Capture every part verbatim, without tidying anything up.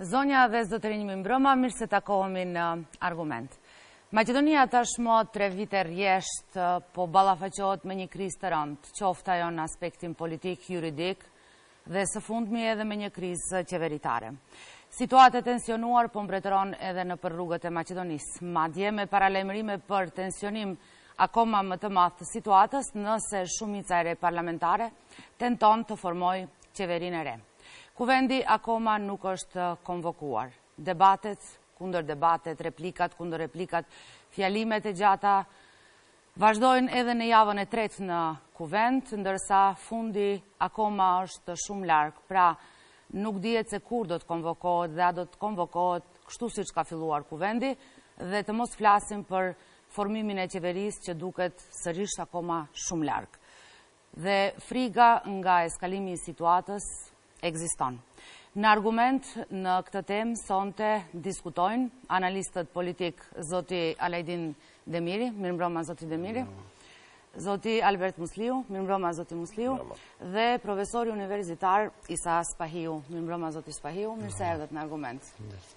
Zonja dhe zotërinj më mbrëma, mirë se takohemi në argument. Maqedonia tashmë tre vite rjesht po ballafaqohet me një krizë të rëndë, qoftë ajo në aspektin politik, juridik dhe së fundmi edhe me një krizë qeveritare. Situata e tensionuar po mbretëron edhe në për rrugët e Maqedonisë, madje me paralajmërime për tensionim akoma më të madh të situatës nëse shumica e re parlamentare tenton të formojë qeverinë e re. Kuvendi akoma nuk është konvokuar. Debatet, kundër debatet, replikat, kundër replikat, fjalimet e gjata vazhdojnë edhe në javën e tretë në kuvend, ndërsa fundi akoma është shumë larg. Pra, nuk dihet se kur do të konvokohet dhe a do të konvokohet kështu siç ka filluar kuvendi, dhe të mos flasim për formimin e qeverisë që duket sërish akoma shumë larg. Dhe friga nga eskalimi i situatës ekziston. Në argument në këtë temë sonte diskutojnë analistët politik zoti Alajdin Demiri, mirëmbrëma zoti Demiri, zoti Albert Musliu, mirëmbrëma zoti Musliu, dhe profesori universitar Isa Spahiu, mirëmbrëma zoti Spahiu, mirë se erdhët në argument.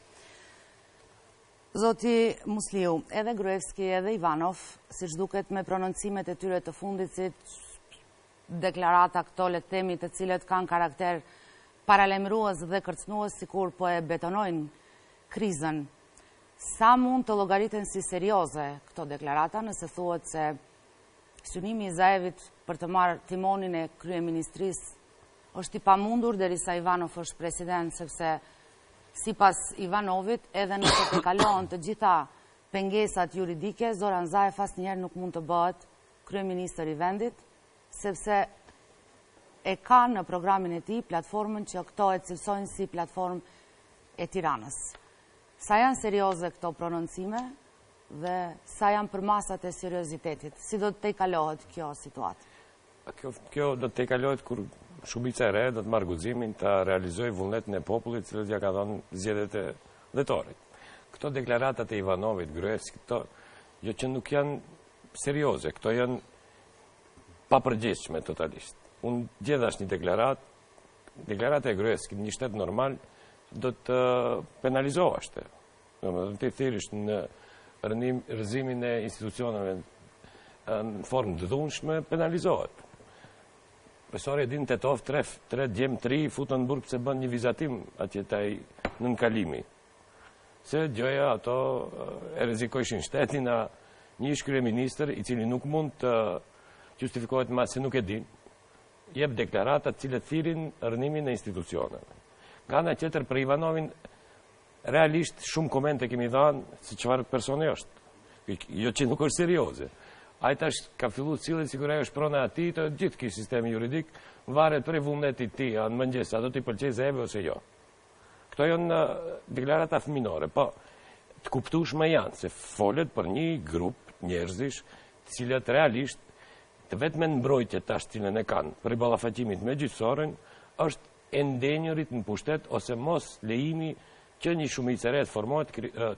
Zoti Musliu, edhe Gruevski edhe Ivanov, siç duket me prononcimet e tyre të fundit, si deklarata këto le të themi të cilët kanë karakter paralajmërues dhe kërcënues, sikur po e betonojnë krizën. Sa mund të llogariten si serioze këto deklarata nëse thuhet se synimi i Zaevit për të marrë timonin e kryeministrisë është i pamundur derisa Ivanov është president, sepse sipas Ivanovit, edhe nëse të kalohen të gjitha pengesat juridike, Zoran Zaev asnjëherë nuk mund të bëhet kryeministër i vendit, sepse e ka në programin e tij platformën që këto e cilësojnë si platformë e Tiranës. Sa janë serioze këto prononcime dhe sa janë për masat e seriozitetit? Si do të tejkalohet kjo situatë? Kjo, kjo do të tejkalohet kur shumica e re do të marrë guximin të realizojë vullnetin e popullit, cilët ja ka dhënë zgjedhjet e dhetorit. Këto deklaratat e Ivanovit, Gruevskit, këto jo që nuk janë serioze, këto janë papërgjegjshme totalisht. Unë gjithashtë një deklarat, deklarat e Gruevskit, një shtet normal, do të penalizohashte. Do të thirrësh në rrëzimin e institucioneve në formë të dhunshme, penalizohet. Profesori Edin Tetov, tre, tre djem tri, futën në burg se bën një vizatim atje taj në nënkalimi. Se gjoja ato e rrezikojshin shtetin a një ish kryeministër i cili nuk mund të justifikohet ma se nuk e din, jep deklaratat cilët thirin rënimin e institucioneve. Nga ana tjetër për Ivanovin, realisht shumë komente kemi dhanë se çfarë personi është. Jo që nuk është serioze. Ai tash ka filluar cilët sikur ajo është prona e atij, të gjithë ky sistemi juridik varet prej vullnetit të tij, në mëngjes, a do t'i pëlqejë Zaevi ose jo. Këto janë deklarata fëminore, po të kuptueshme janë se folet për një grup njerëzish, të cilët realisht të vetme në mbrojtje tash cilën e kanë për i ballafaqimit me gjyqësorin, është e ndenjërit në pushtet ose mos lejimi që një shumicë e re të formohet,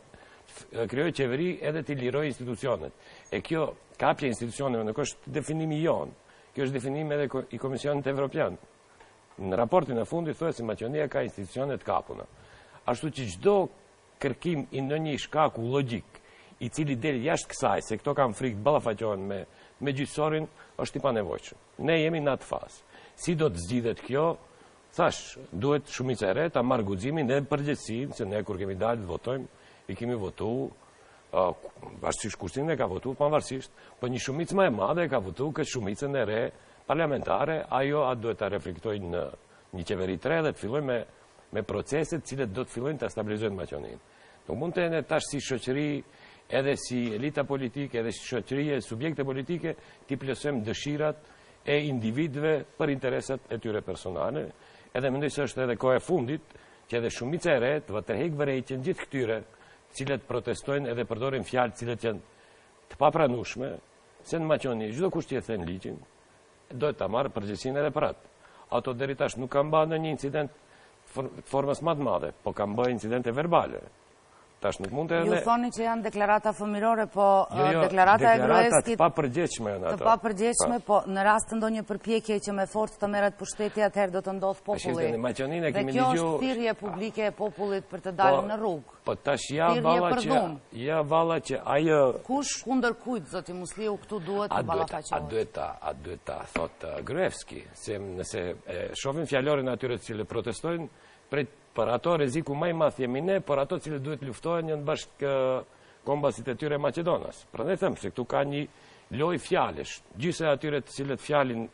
krijojë qeveri edhe të lirojë institucionet. E kjo kapja institucioneve nuk është definimi jonë, kjo është definimi edhe i Komisionit Evropian. Në raportin e fundit thuhet se Maqedonia ka institucione të kapuna. Ashtu që çdo kërkim i ndonjë shkaku logjik i cili del jashtë kësaj, se këto kanë frikë ballafaqohen me me gjyqësorin, është i panevojshëm. Ne jemi në atë fazë. Si do të zgjidhet kjo? Thash, duhet shumica e re ta marrë guximin dhe përgjegjësinë, se ne kur kemi dalë të votojmë, i kemi votuar, pavarësisht kursin e ka votuar pavarësisht, po një shumicë më e madhe ka votuar këtë shumicën e re parlamentare, ajo atë duhet ta reflektojë në një qeveri të re dhe të fillojë me me proceset cilët do të fillojnë ta stabilizojnë Maqedoninë. Nuk mund të ne tash si shoqëri edhe si elita politike, edhe si shoqërie, subjekte politike, t'i plotësojmë dëshirat e individëve për interesat e tyre personale. Edhe mendoj se është edhe koha e fundit që edhe shumica e re të vëtërheq vërejtjen gjithë këtyre, cilët protestojnë edhe përdorin fjalë cilët janë të papranueshme, se në Maqedoni çdo kush që e thën ligjin, do ta marrë përgjegjësinë edhe për atë. Ato deri tash nuk kanë bërë ndonjë incident formës më të madhe, po kanë bërë incidente verbale. Tash nuk mund të... Ju thoni që janë deklarata fëmirore, po jo, jo, deklarata e Gruevskit... Deklaratat pa përgjegjshme janë ato. Të pa përgjegjshme, po në rast të ndonjë përpjekje që me forcë të merret pushteti, atëherë do të ndodh populli. Dhe kjo është thirrje publike e popullit për të dalë në rrugë. Po tash ja valla që... Ja valla që ajo... Kush kundër kujt, zoti Musliu, këtu duhet të ballafaqohet? A duhet ta, a duhet ta, thot Gruevski, se nëse shohim fjalorin atyre që protestojnë, për ato rreziku më i madh jemi ne, por ato cilët duhet luftohen janë bashkë kombasit e tyre Maqedonas. Prandaj them se këtu ka një lojë fjalësh. Gjithse atyre të cilët fjalin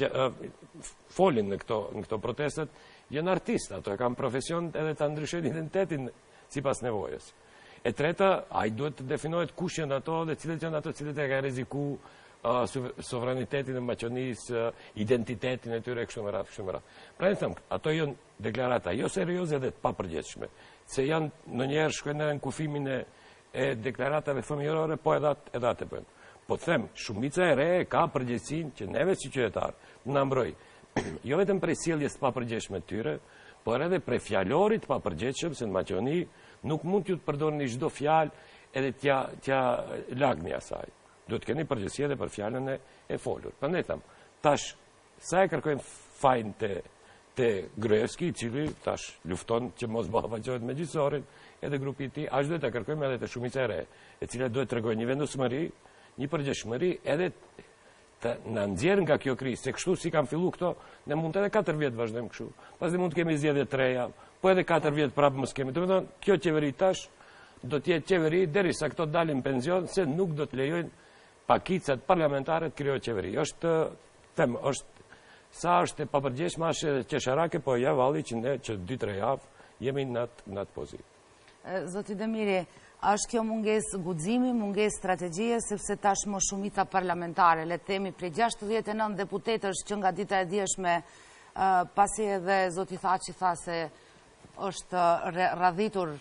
folin në këto në këto protestet janë artistë, ato e kanë profesion edhe ta ndryshojnë identitetin sipas nevojës. E treta, ai duhet të definohet kush janë ato dhe cilët janë ato cilët e kanë rreziku sovranitetin e Maqedonisë, identitetin e tyre kështu me radhë, kështu me radhë. Pra e them, ato janë deklarata jo serioze dhe të papërgjegjshme, se janë ndonjëherë shkojnë edhe në kufimin e, e deklaratave fëmijërore, po edhe edhe atë bëjnë. Po them, shumica e re ka përgjegjësinë që neve si qytetarë na mbroj, jo vetëm prej sjelljes të papërgjegjshme të tyre, por edhe prej fjalorit të papërgjegjshëm, se në Maqedoni nuk mund t'ju të përdorni çdo fjalë edhe t'ja t'ja lagni asaj. Duhet të keni përgjegjësi edhe për fjalën e, e folur. Prandaj them, tash sa e kërkojmë fajin te te Gruevski, i cili tash lufton që mos ballafaqohet me gjyqësorin, edhe grupi i tij, as duhet ta kërkojmë edhe te shumica e re, e cila duhet të tregojë një vendosmëri, një përgjegjësi, edhe të na nxjerr nga kjo krizë, se kështu si kanë filluar këto, ne mund edhe katër vjet vazhdojmë kështu. Pastaj mund të kemi zgjedhje të reja, po edhe katër vjet prapë mos kemi. Domethënë, kjo qeveri tash do të jetë qeveri derisa këto dalin pension, se nuk do të lejojnë pakicat parlamentare të krijojë qeveri. Është them, është sa është e papërgjegjshme, është edhe qesharake, po ja valli që ne që dy tre javë jemi në atë në atë pozitë. Zoti Demiri, është kjo mungesë guximi, mungesë strategjie, sepse tashmë shumica parlamentare, le të themi prej gjashtëdhjetë e nëntë deputetësh që nga dita e dieshme, pasi edhe zoti Thaçi tha se është radhitur,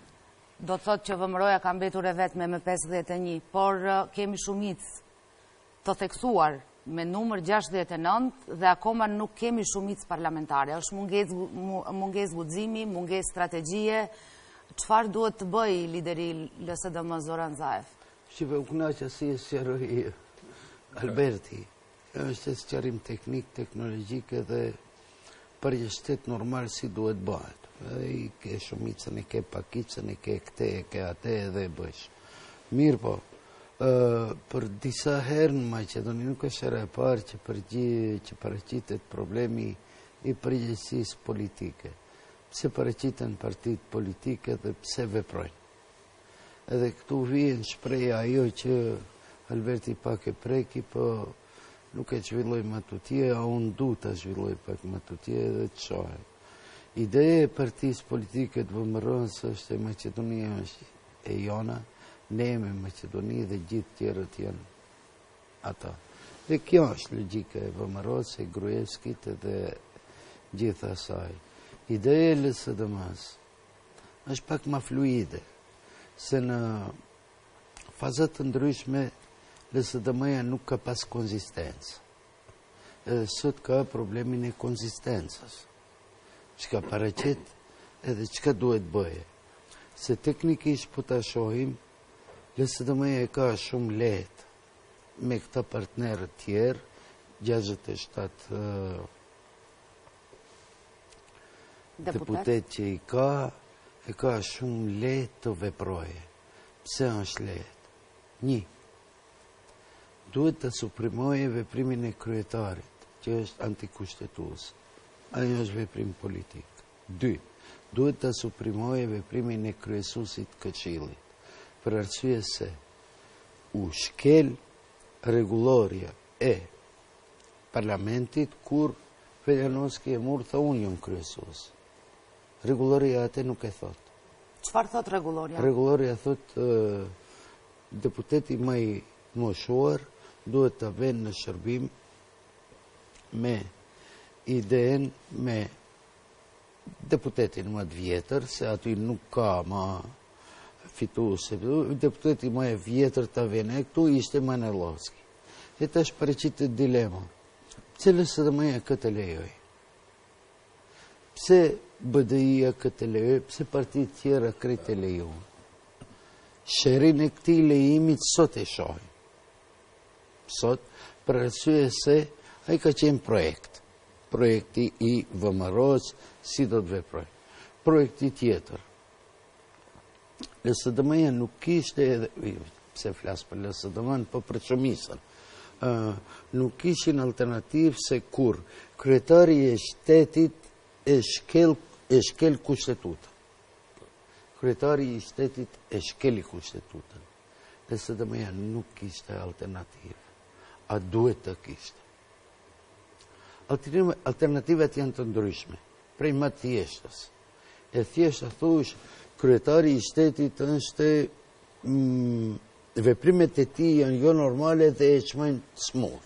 do të thotë që V M R-ja ka mbetur e vetme me pesëdhjetë e një, por kemi shumicë të theksuar me numër gjashtëdhjetë e nëntë dhe akoma nuk kemi shumicë parlamentare. Është mungesë mungesë guximi, mungesë strategjie. Çfarë duhet të bëj lideri L S D M Zoran Zaev? Shqipe, u kënaqja si e sqaroi Alberti. Është sqarim teknik, teknologjik dhe përgjithësisht normal si duhet bëhet. I ke shumicën, e ke pakicën, e ke këte, e ke ate edhe e bësh. Mirë po, për disa herë në Maqedoni nuk është era e parë që që paraqitet problemi i përgjegjësisë politike. Pse paraqiten partitë politike dhe pse veprojnë. Edhe këtu vjen shpreha ajo që Alberti pak e preki, po nuk e zhvilloj më tutje, a unë du të zhvilloj pak më tutje dhe të shohem. Ideja e partisë politike të V M R-s është e Maqedonia është e jona, ne me Maqedoni dhe gjithë tjerët janë ata. Dhe kjo është logjika e V M R-s, e Gruevskit dhe gjithë asaj. Ideja e L S D M-s është pak më fluide, se në fazat të ndryshme L S D M-ja nuk ka pas konzistencë. Edhe sot ka problemin e konzistencës. Çka paraqet edhe çka duhet bëje. Se teknikisht po ta shohim, L S D M-ja e ka shumë lehtë me këta partnerët tjerë, gjashtëdhjetë e shtatë deputet që i ka, e ka shumë lehtë të veproje. Pse është lehtë? Një, duhet të suprimoje veprimin e kryetarit, që është antikushtetues. Ajo është veprim politik. Dy, duhet të suprimoje veprimin e kryesuesit Këshillit, për arsye se u shkel rregulloria e parlamentit kur Veljanovski e mur tha unë jam kryesues. Rregulloria atë nuk e thot. Çfarë thot rregulloria? Rregulloria thot deputeti më i moshuar duhet të vënë në shërbim me idenë me deputetin më të vjetër, se aty nuk ka më fituese. Deputeti më i vjetër të vënë këtu ishte Manellovski. E tash paraqitet dilema. Pse L S D M-ja këtë lejoj? Pse B D I-ja këtë lejoj? Pse partitë tjera krejt e lejon? Sherin e këtij lejimit sot e shohim. Sot, për arsye se ai ka qenë projekt. Projekti i V M R-s, si do të veproj. Projekti tjetër. L S D M-ja nuk kishte edhe, pse flas për L S D M-n, po për qëmisën. Uh, nuk kishin alternativë se kur kryetari i shtetit e shkel, e shkel kushtetutën. Kryetari i shtetit e shkeli kushtetutën. L S D M-ja nuk kishte alternativë. A duhet të kishte. Alternativat janë të ndryshme, prej më thjeshtës. E thjeshta thush, kryetari i shtetit është mm, veprimet e tij janë jo normale dhe e çmojnë smur.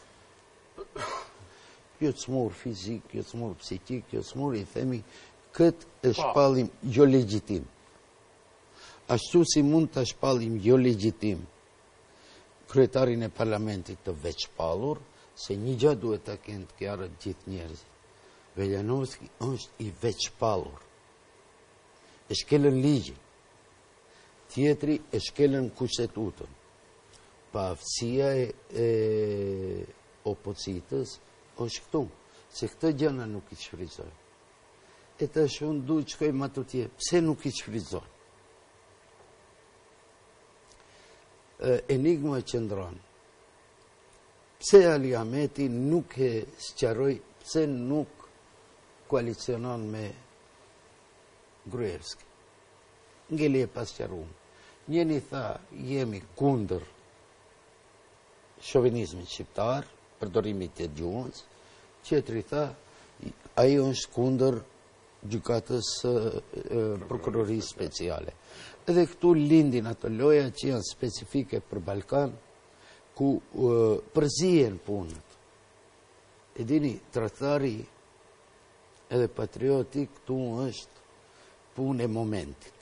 Jo smur fizik, jo smur psikik, jo smur, i themi, këtë e shpallim jo legjitim. Ashtu si mund të shpallim jo legjitim kryetarin e parlamentit të veçpallur, se një gjatë duhet të kenë të kjarët gjithë njerëzit. Veljanovski është i veçpallur. E shkelën ligjin. Tjetri e shkelën kushtetutën. Pa aftësia e, e opozitës është këtu. Se këtë gjëna nuk i shfrytëzoj. E të shumë du që shkoj ma të tje. Pse nuk i shfrytëzoj? Enigma qëndron. Pse Ali Ahmeti nuk e sqaroi, pse nuk koalicionon me Gruevski? Ngeli e pas sqaruar. Njëri tha, jemi kundër shovinizmit shqiptar, përdorimit të gjuhës, tjetri tha, ai është kundër gjykatës prokurorisë speciale. Edhe këtu lindin ato loja që janë specifike për Ballkan, ku uh, përzihen punët. E dini, tradhtari edhe patriotik këtu është punë e momentit.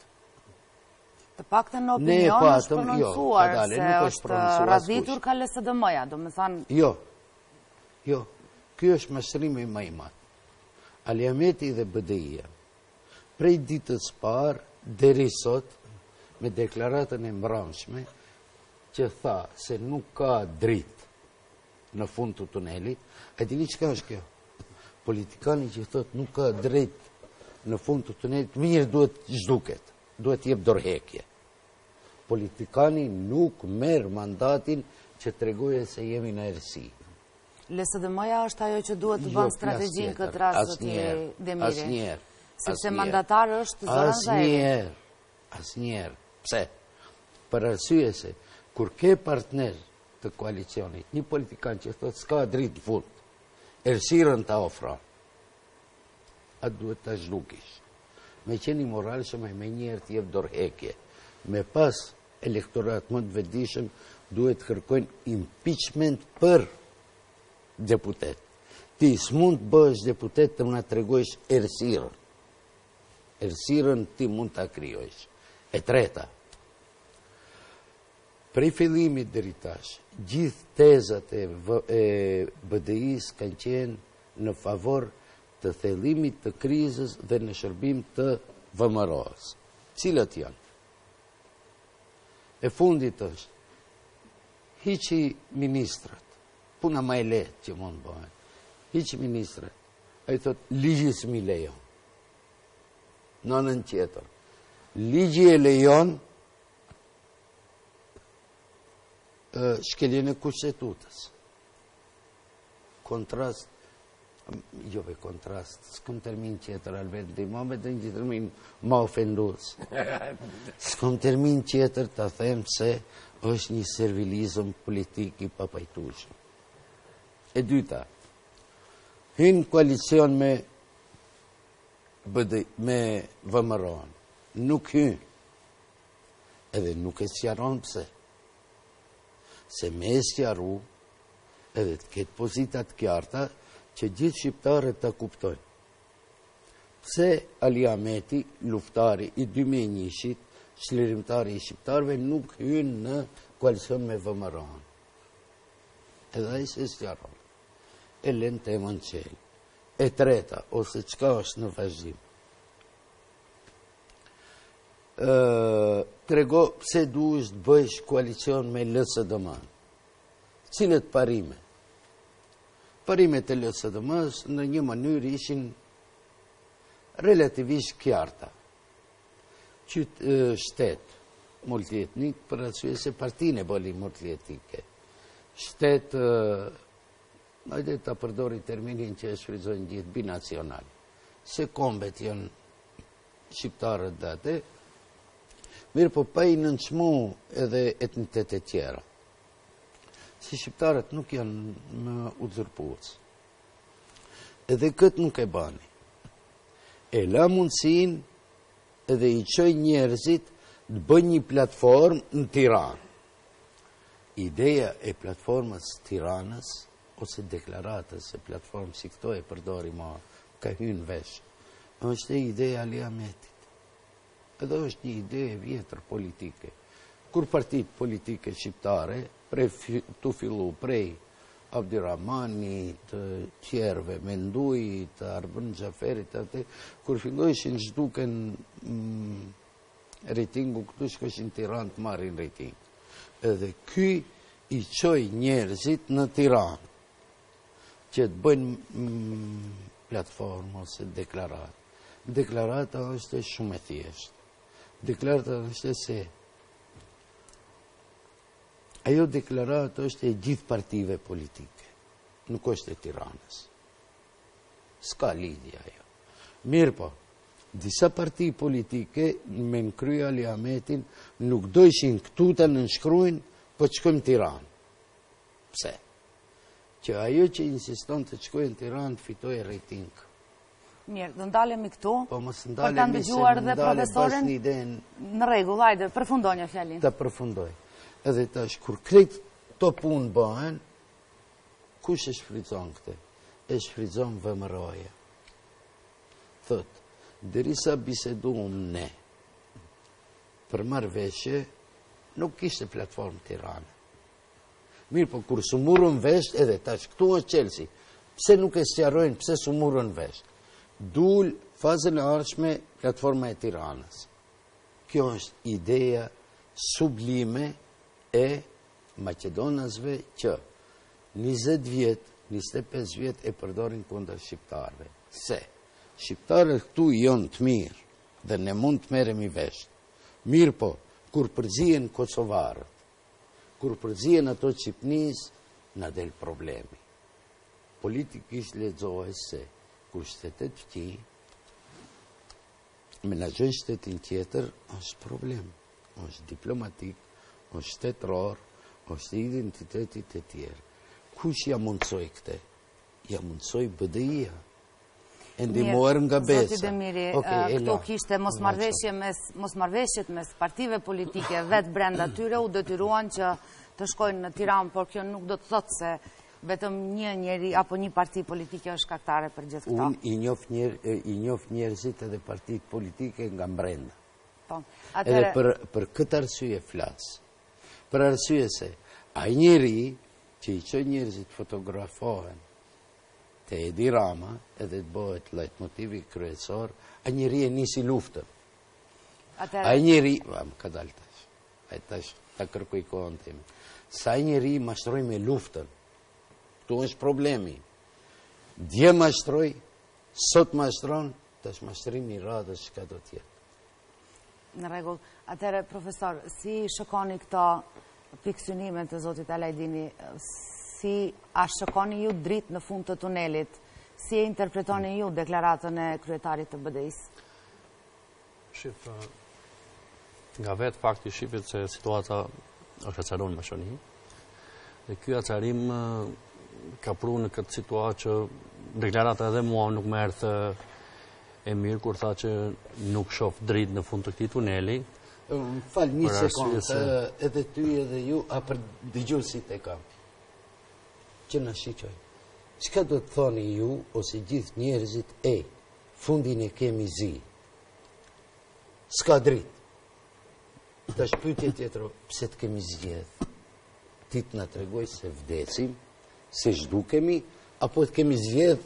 Të paktën në opinion është prononcuar jo, se është radhitur ka L S D M-ja, do me thanë... Jo, jo, kjo është mashrimi më i madh. Ali Ahmeti dhe B D I-ja, prej ditës parë deri sot, me deklaratën e mbrëmshme, që tha se nuk ka dritë në fund të tunelit, e dini çka është kjo? Politikani që thot nuk ka dritë në fund të tunelit, mirë duhet zhduket, duhet jep dorëheqje. Politikani nuk merr mandatin që tregoje se jemi në errësi. L S D M-ja është ajo që duhet të bën strategjinë këtë rast të Demiri. Asnjëherë. Sepse mandatar është Zoran Zaevi. Asnjëherë. Asnjëherë. Pse? Për arsye se kur ke partner të koalicionit, një politikan që thot s'ka dritë fund, errësirën ta ofron, atë duhet ta zhdukish. Me qenë i moralshëm e me njëherë të jep dorëheqje. Me pas elektorat më të vetëdijshëm duhet kërkojnë impeachment për deputet. Ti s'mund të bësh deputet të më na tregojsh errësirën. Errësirën ti mund ta krijosh. E treta, prej fillimit deri tash, gjithë tezat e, e B D I-s kanë qenë në favor të thellimit të krizës dhe në shërbim të V M R-s. Cilat janë? E fundit është, hiqi ministrat, puna më e lehtë që mund bëhen, hiqi ministrat, ai thot ligji s'mi lejon. Në anën tjetër, ligji e lejon shkeljen e kushtetutës. Kontrast, jo be kontrast, s'kom termin tjetër, Albert, dhe ma me dhe një termin ma ofendus. S'kom termin tjetër të them se është një servilizëm politik i papajtushëm. E dyta, hynë koalicion me me V M R-n, nuk hynë, edhe nuk e sqaron pse. Se me e sqaru, edhe të ketë pozitat qarta, që gjithë shqiptarët të kuptojnë. Pse Ali Ahmeti, luftari i dy mijë e njëit, çlirimtari i shqiptarëve, nuk hynë në koalicion me V M R-n. Edhe ai se sqaron. E lën temën qelë. E treta, ose çka është në vazhdim. Ë trego pse duhesh të bësh koalicion me L S D M. Cilët parime? Parimet e L S D M-s në një mënyrë ishin relativisht qarta. Qytë shtet multietnik, për arsye se partinë e bëli multietnike. Shtet, hajde ta përdori terminin që e shfrytëzojnë gjithë, binacional. Se kombet janë shqiptarët date, mirë po pa i nënçmu edhe etnitetet tjera. Si shqiptarët nuk janë më uzurpues. Edhe këtë nuk e bani. E la mundësin edhe i qoj njerëzit të bëjnë një platformë në Tiranë. Ideja e platformës Tiranës, ose deklaratës e platformës si këto e përdori ma ka hynë vesh, është e ideja Aliametit. Edhe është një ide e vjetër politike. Kur partit politike shqiptare, prej të fillu prej Abdirahmani, të tjerve, Menduj, të Arbën Gjaferit, atë, kur fillojshin zhduken mm, rejtingu, këtu shkoshin Tiranë të marrin rejting. Edhe ky i qoj njerëzit në Tiranë, që të bëjnë mm, platformë ose deklarat. Deklarata është shumë e thjeshtë. Deklarata është se ajo deklaratë është e gjithë partive politike, nuk është e Tiranës. Ska lidhja ajo. Mirë po, disa parti politike me nëkryja Aliametin nuk dojshin këtu të nënshkrujnë, po të shkojmë Tiranë. Pse? Që ajo që insiston të shkojnë Tiranë të fitoj e rejting. Mirë, do ndalemi këtu, po mos për të ndëgjuar dhe profesorin iden... në rregull, hajde, përfundoj një fjalin. Ta përfundoj. Edhe tash, kur krejt të punë bëhen, kush e shfrytëzon këte? E shfrytëzon V M R-ja. Thot, derisa biseduam ne për marrëveshje, nuk kishte platformë Tiranë. Mirë, po kur su murën vesh, edhe tash, këtu është Chelsea. Pse nuk e sqarojnë, pse su murën vesh? Dul fazën e ardhshme platforma e Tiranës. Kjo është ideja sublime e Maqedonasve që njëzet vjet, njëzet e pesë vjet e përdorin kundër shqiptarëve. Se shqiptarët këtu janë të mirë dhe ne mund të merremi vesh. Mirë po, kur përzihen kosovarët, kur përzihen ato Shqipnis, na del problemi. Politikisht lexohet se kur shtetet fti, menaxhojnë shtetin tjetër, është problem. Është diplomatik, është shtetëror, është identitetit e tjerë. Kush ja mundsoi këte? Ja mundsoi B D I-ja. E ndihmuar nga Besa. Zoti Demiri, këtu kishte mosmarrveshjet mes partive politike vetë brenda tyre u detyruan që të shkojnë në Tiranë, por kjo nuk do të thotë se vetëm një njeri apo një parti politike është shkaktare për gjithë këta. Unë i njoh njer, i njoh njerëzit edhe partitë politike nga brenda. Po. Edhe për për këtë arsye flas. Për arsye se ai njeri që i çon njerëzit fotografohen te Edi Rama, edhe të bëhet lejtmotivi kryesor, ai njeri e nisi luftën. Ai njeri, va, më ka dalë tash. Ai tash ta kërkoj kohën tim. Sa ai njeri mashtroi me luftën. Tu është problemi. Dje mashtroj, sot mashtron, tash mashtrimi i radhës çka do të jetë. Në rregull. Atëherë, profesor, si shikoni këto pikësynimet të zotit Alajdini? Si a shikoni ju dritë në fund të tunelit? Si e interpretoni ju deklaratën e kryetarit të B D I-s? Shif, nga vetë fakti shifit se situata është acaron më shoni. Dhe kjo acarim ka pru në këtë situatë që deklarata edhe mua nuk më ertë e mirë kur tha që nuk shof dritë në fund të këtij tuneli. Fal një sekundë, edhe ty edhe ju, a për dëgjuesit e kam. Që na shiqoj. Çka do të thoni ju ose gjithë njerëzit e fundin e kemi zi. S'ka dritë. Tash pyetje tjetër, pse të kemi zgjedh? Ti të na tregoj se vdesim, se zhdukemi, apo të kemi zgjedh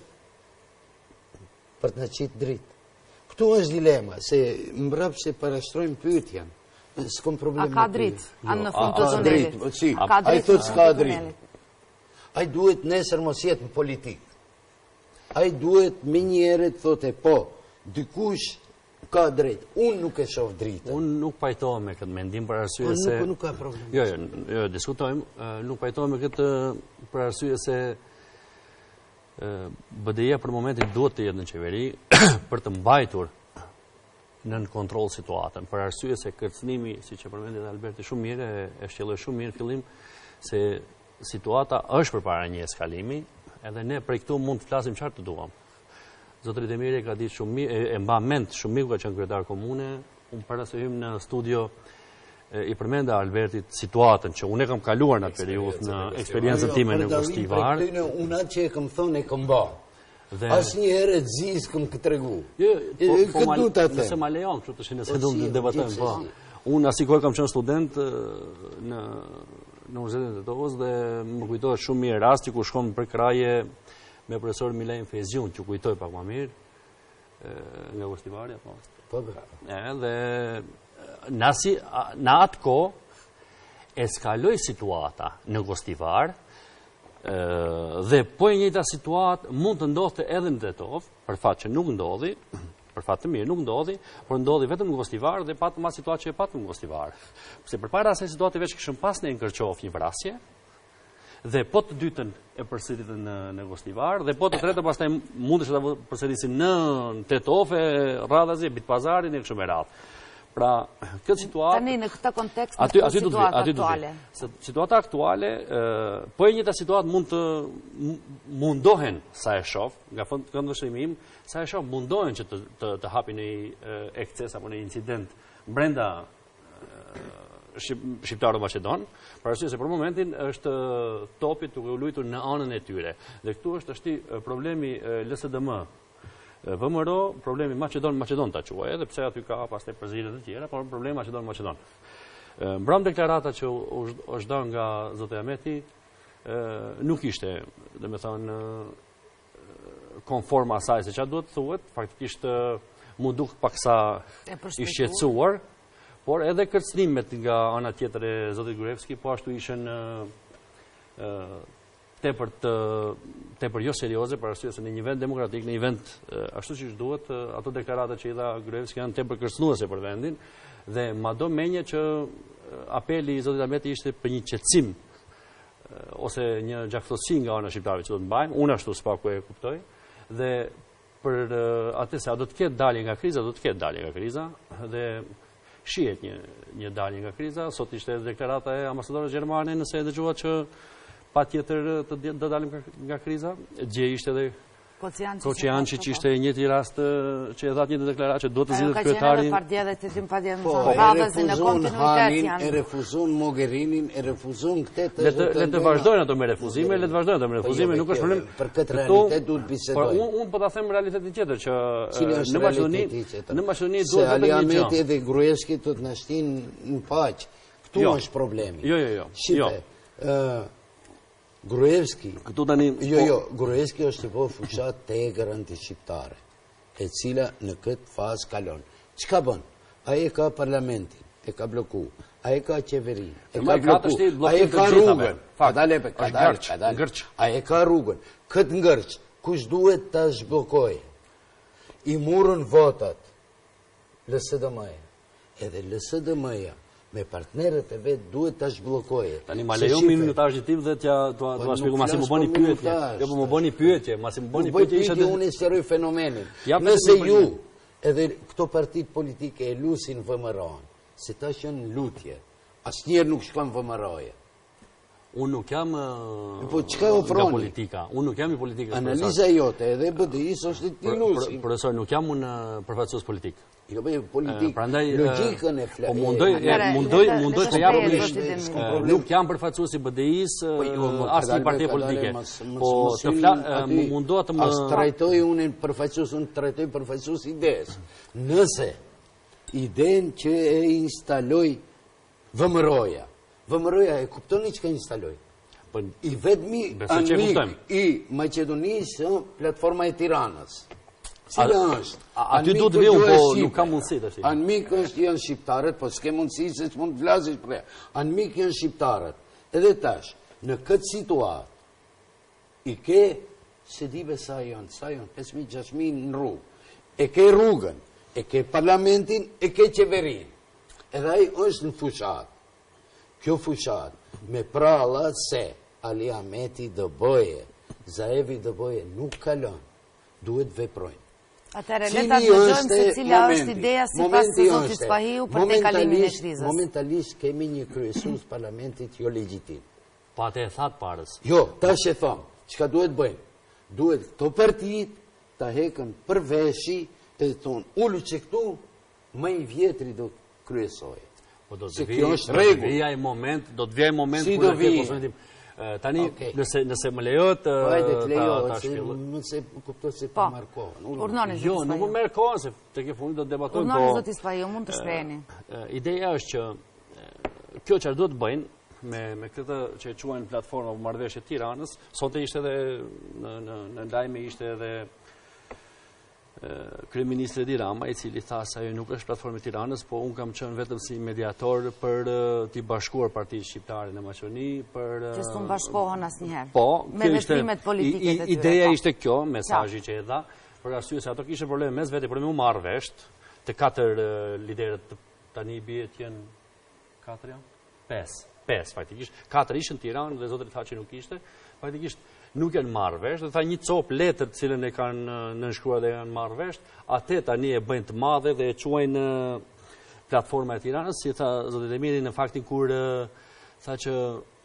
për të na qitë dritë. Këtu është dilema, se mbrapsht se parashtrojmë pyetjen, S'kom probleme. A ka dritë? A në fund të A ka tunelit? dritë, si. A ka Ai dritë thot në s'ka fund të dritë. tunelit? Ai duhet nesër mos jetë në politikë. Ai duhet me njerët thotë po, dikush ka drejtë. Unë nuk e shoh dritën. Unë nuk pajtohem me këtë mendim për arsye Po se... nuk, nuk ka problem. Jo, jo, jo, diskutojmë. Uh, nuk pajtohem me këtë për arsye se uh, B D I-a për momentin duhet të jetë në qeveri për të mbajtur në në kontrol situatën. Për arsye se kërcënimi, si që përmendit Alberti shumë mirë, e, e shqelloj shumë mirë fillim, se situata është përpara një eskalimi, edhe ne prej këtu mund të flasim çfarë të duam. Zotëri Demiri ka ditë shumë mirë, e, e mba mend shumë mirë ka qenë kryetar komune, unë para se hym në studio e, i përmenda Albertit situatën që unë e kam kaluar në atë periudhë në eksperiencën time në Gostivar. Unë atë që e kam thonë e kam ba. Dhe... Asë një herë të zizë këm këtë regu. Jo, po, E, po këtë ma, du të them. nëse ma lejon, kështu të shi nëse Po, du si, të debatojmë, po. gjithsesi. Unë asikoj kam qenë student ë, në në Universitetin e Tetovës dhe më kujtohet shumë mirë rasti ku shkon për kraje me profesor Milen Feziun, që kujtoj pak më mirë, e, nga Gostivari, apo. Po, bravo. Edhe në asi- a- në atë kohë eskaloi situata në Gostivar, ë, dhe po e njëjta situatë mund të ndodhte edhe në Tetov, për fat që nuk ndodhi, për fat të mirë nuk ndodhi, por ndodhi vetëm në Gostivar dhe patëm atë situatë që e patëm në Gostivar. Pse përpara asaj situate veç kishëm pas në Kërqov një vrasje, dhe po të dytën e përsëritën në, në Gostivar, dhe po të tretën pastaj mundesh ta përsërisin në Tetov, Radhazi, Bitpazarin e kështu me radhë. Pra, këtë situatë... Tani në këtë kontekst, Aty, në aty këtë do të vi, situatë aty do të aktuale. vi. Se situata aktuale, ë, po e njëjta situatë mund të m- mundohen sa e shoh, nga fund këndvështrimi im, sa e shoh mundohen që të të, të hapin një ekces apo një incident brenda Shqip, shqiptaro-Maqedon, për arsye se për momentin është topi duke u luajtur në anën e tyre. Dhe këtu është është i problemi e, L S D M, e, V M R O, problemi Maqedon-Maqedon ta quaj, edhe pse aty ka pastaj përzierje të tjera, por problemi Maqedon-Maqedon. E, Mbram deklarata që u- u- është dhënë nga zoti Ahmeti, e, nuk ishte, domethënë, e, konform asaj se çfarë duhet të thuhet, faktikisht e, mu duk paksa E i përshpejtuar. shqetësuar, por edhe kërcënimet nga ana tjetër e zotit Gruevski po ashtu ishin ë, ë, tepër të tepër jo serioze, për arsye se në një vend demokratik, në një vend ë, ashtu siç duhet, ë, ato deklarata që i dha Gruevski janë tepër kërcënuese për vendin dhe mado menje që ë, apeli i zotit Ahmeti ishte për një qetësim ë, ose një gjaktësi nga ana shqiptarëve që do të mbajnë, unë ashtu s'paku e kuptoj, dhe për uh, atë se a do të ketë dalje nga kriza, do të ketë dalje nga kriza, dhe shihet një, një dalje nga kriza. Sot ishte deklarata e ambasadorës gjermane, nëse e dëgjua që pa tjetër të di- do dalim nga, nga kriza. Dje ishte edhe Kociançi që ishte një njëti rast ë, që e dha një deklaratë që duhet të zgjidhet Ka qenë edhe kryetarin. pardje dhe të tim pardje më Po, thonë e radhëzi në refuzon kontinuitet Hanin, e janë. refuzon Mogherinin, e refuzon këtë të Le të, le të zotëndojnë- vazhdojnë ato me refuzime, le të vazhdojnë ato me Po, refuzime, jo, nuk është kjo, problem. për këtë Këtu- realitet duhet Por bisedojmë. unë un po ta them realitetin tjetër që Cili ë, është në Maqedoni, realiteti tjetër? në Maqedoni Se duhet Ali vetëm një gjë. Ahmeti dhe Gruevski të të na shtin në paq. Këtu Jo. është problemi. Jo, jo, jo. Shipe, Jo. ë, Gruevski, Këtu tani jo, jo, Gruevski është të po fushat tegër antishqiptare, e cila në këtë fazë kalon. Çka bën? Ai e ka parlamentin, e ka bloku, ai e ka qeverin, e Ma ka e ka të bloku, shtit blokim ai e të ka gjithave. rrugën. Ka Fakt, dalë, ka është dalë, ngërç, ka dalë. ngërç. Ai e ka rrugën. Këtë ngërç, kush duhet ta zhbllokojë? I murën votat L S D M-ja. Edhe L S D M-ja me partnerët e vet duhet ta zhbllokojë. Tani ma Se lejo shife, mi minutazh tim dhe t'ja t'ua Po, t'ua nuk shpjegoj, masi më flas bëni për pyetje. minutazh, Jo, po më bëni pyetje, masi më bëni Nuk bëj pyetje isha pyetje, unë i sqaroj fenomenin. Ja, po, Nëse si më ju pëlqen. edhe këto partitë politike e lusin V M R-n, se ta qenë lutje, asnjëherë nuk shkon V M R-ja. Unë nuk jam ë, Po, çka nga ofroni? politika. Unë nuk jam i politikës. Analiza jote edhe B D I-s është ti lusin. Profesor, nuk jam unë ë, përfaqësues politik. Jo, bëj politik. Prandaj ë, Logjikën e flet. Po mundoj, e, Atëre, mundoj, le të- mundoj le të të jap shprehej, mish. zoti Demi. ë, Nuk jam përfaqësues i B D I-s, Po, jo, më as një kadalve, partie kadalve, politike. mas- mas- Po mos të hynë fla, aty, ë, mundohet të më As trajtoj unë në përfaqësues, unë trajtoj përfaqësues idesë. Nëse idenë që e instaloj V M R-ja, V M R-ja e kuptoni çka instaloj? Po I vetmi Besoj që e anik kuptojmë. i Maqedonisë ë, platforma e Tiranës. Cila është? Aty du të viju, po nuk ka mundësi të shqipë. Anmik është janë shqiptarët, po s'ke mundësi se s'mund të vlasish për e. Anmik janë shqiptarët. Edhe tash, në këtë situatë, i ke, se dive sa janë, sa janë, pesë mijë gjashtë mijë në rrugë. E ke rrugën, e ke parlamentin, e ke qeverin. Edhe ai është në fushat. Kjo fushat, me pralla se Ali Ahmeti dë bëje, Zaevi dë bëje, nuk kalon, duhet veprojnë. Atëre, le ta dëgjojmë se cila është ideja sipas të zotit Spahiu për te kalimin e krizës. Momentalisht kemi një kryesues parlamentit jo legjitim. Pa te e thatë parës. Jo, tash e thom, çka duhet bëjmë? Duhet këto partit ta hekën për veshi e thonë, ullu që këtu më i vjetri do kryesoj. Po do të vijaj moment, do të vijaj moment si do vijaj. Tani, nëse më lejot ta shpillë. Nëse kuptoj se pa marrë kohën. Urnoni, jo, nuk më merë kohën, se të ke fundi do të debatojnë. Urnoni, zoti Spahiu, mund të shprehni. Ideja është që kjo që do të bëjnë, me këtë që e quajnë platforma për marrëveshje Tiranës, sot e ishte edhe në ndajme ishte edhe kryeministri Edi Rama, i cili tha se ajo nuk është platforma e Tiranës, po unë kam qenë vetëm si mediator për t'i bashkuar Partitë Shqiptare në Maqedoni, për që s'u bashkohen asnjëherë. Po, me veprimet politike të tyre. Ideja ishte kjo, mesazhi që e dha, për arsye se ato kishin probleme mes vetë, por më u marr vesh të katër liderët tani bie të jenë katër janë? Pesë, pesë faktikisht. Katër ishin në Tiranë dhe zotëri tha që nuk ishte. Faktikisht nuk janë marrë vesh, dhe tha një copë letër cilën e kanë nënshkruar dhe janë marrë vesh, atë tani e bëjnë të madhe dhe e quajnë platforma e Tiranës, si tha zotit Emiri në faktin kur tha që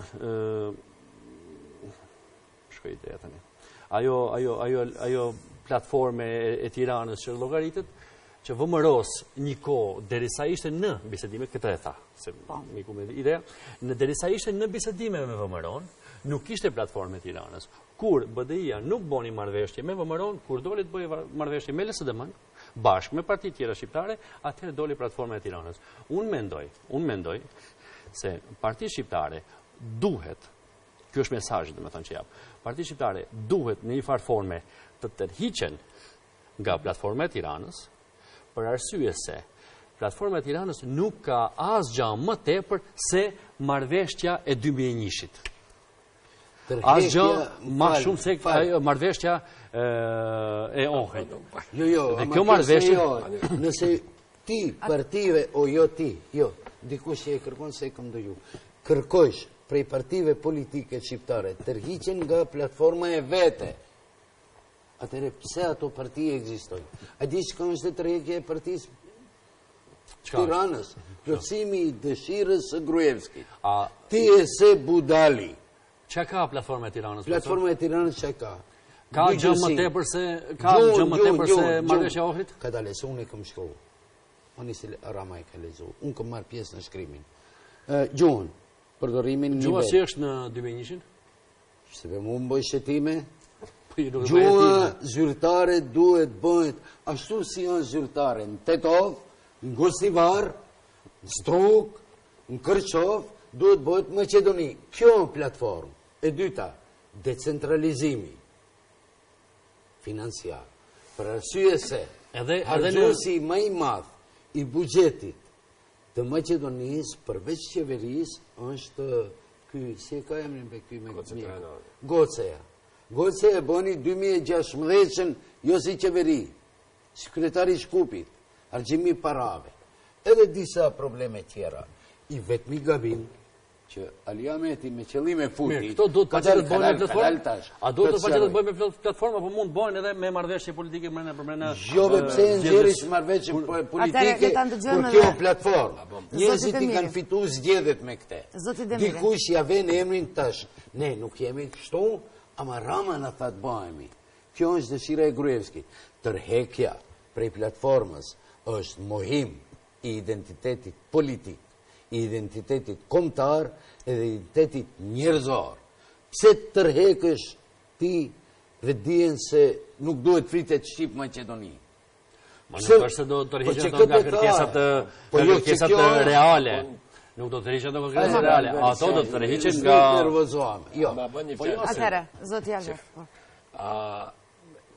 shkoj ideja tani. Ajo ajo ajo ajo platforme e Tiranës që llogaritet që vëmëros një kohë derisa ishte në bisedime, këtë e tha, se miku me ideja, në derisa ishte në bisedime me vëmëron, nuk ishte platforme e Tiranës. Kur B D I-a nuk boni marrëveshje me vëmëron, kur doli të bëjë marrëveshje me L S D M-n, bashkë me partitë tjera shqiptare, atëherë doli platforma e Tiranës. Unë mendoj, unë mendoj se partitë shqiptare duhet, kjo është mesazhi domethënë që jap, partitë shqiptare duhet në një farë forme të tërhiqen nga platforma e Tiranës, për arsye se platforma e Tiranës nuk ka asgjë më tepër se marrëveshja e dy mijë e një-shit. Asgjë më shumë se marrëveshja e Ohrit. Jo, jo, dhe kjo marrëveshje, nëse ti partive o jo ti, jo, dikush që e kërkon se e kam dëgju. Kërkosh prej partive politike shqiptare tërhiqen nga platforma e vete. Atëre, pse ato partije ekzistojnë? A di që kanë është të tërheqje e partisë Tiranës? Plotësimi i dëshirës së Gruevskit. Ti e se budali. Që ka platforma e Tiranës? Platforma e Tiranës që ka? Ka gjë më tepër se ka gjë më tepër se marrëveshja e Ohrit? Ka dalë se unë e kam shkruar. Unë si Rama e ka lexuar. Unë kam marrë pjesë në shkrimin. Gjuhën, përdorimin një. Gjuha si është në dy mijë e një-shin? Se be mu më bëj shetime. Gjuha zyrtare duhet bëhet ashtu si janë zyrtare në Tetov, në Gosivar, në Struk, në Kërqov, duhet bëhet Maqedoni. Kjo në platformë. E dyta, decentralizimi financiar. Për arsye se hargjosi më i madh i buxhetit të Maqedonisë përveç qeverisë është ky, si ka emrin me ky me Goceja. Goce e boni dy mijë e gjashtëdhjetë jo si qeveri, sekretari Shkupit, argjimi parave, edhe disa probleme tjera. I vetmi gabim që Ali Ahmeti me qëllime futi. Këto do të paçet të bëjnë me platformë? A do të paçet të bëjnë me platformë apo mund të bëjnë edhe me marrëveshje politike brenda brenda? Jo, pse nxjerrish marrëveshje politike kur kjo platformë. Njerëzit i kanë fituar zgjedhjet me këtë. Dikush ja vën emrin tash. Ne nuk jemi kështu. Ama Rama në thatë bëhemi. Kjo është dëshira e Gruevskit. Tërhekja prej platformës është mohim i identitetit politik, i identitetit kombëtar edhe identitetit njerëzor. Pse tërhekësh ti dhe dijen se nuk duhet fritet Shqip Maqedoni? Ma nuk është se do të tërhiqen nga kërkesat reale. Nuk do të tërhiqen nga kërkesat reale. Ato do të tërhiqen nga... Jo. Atëherë, zoti Alvef.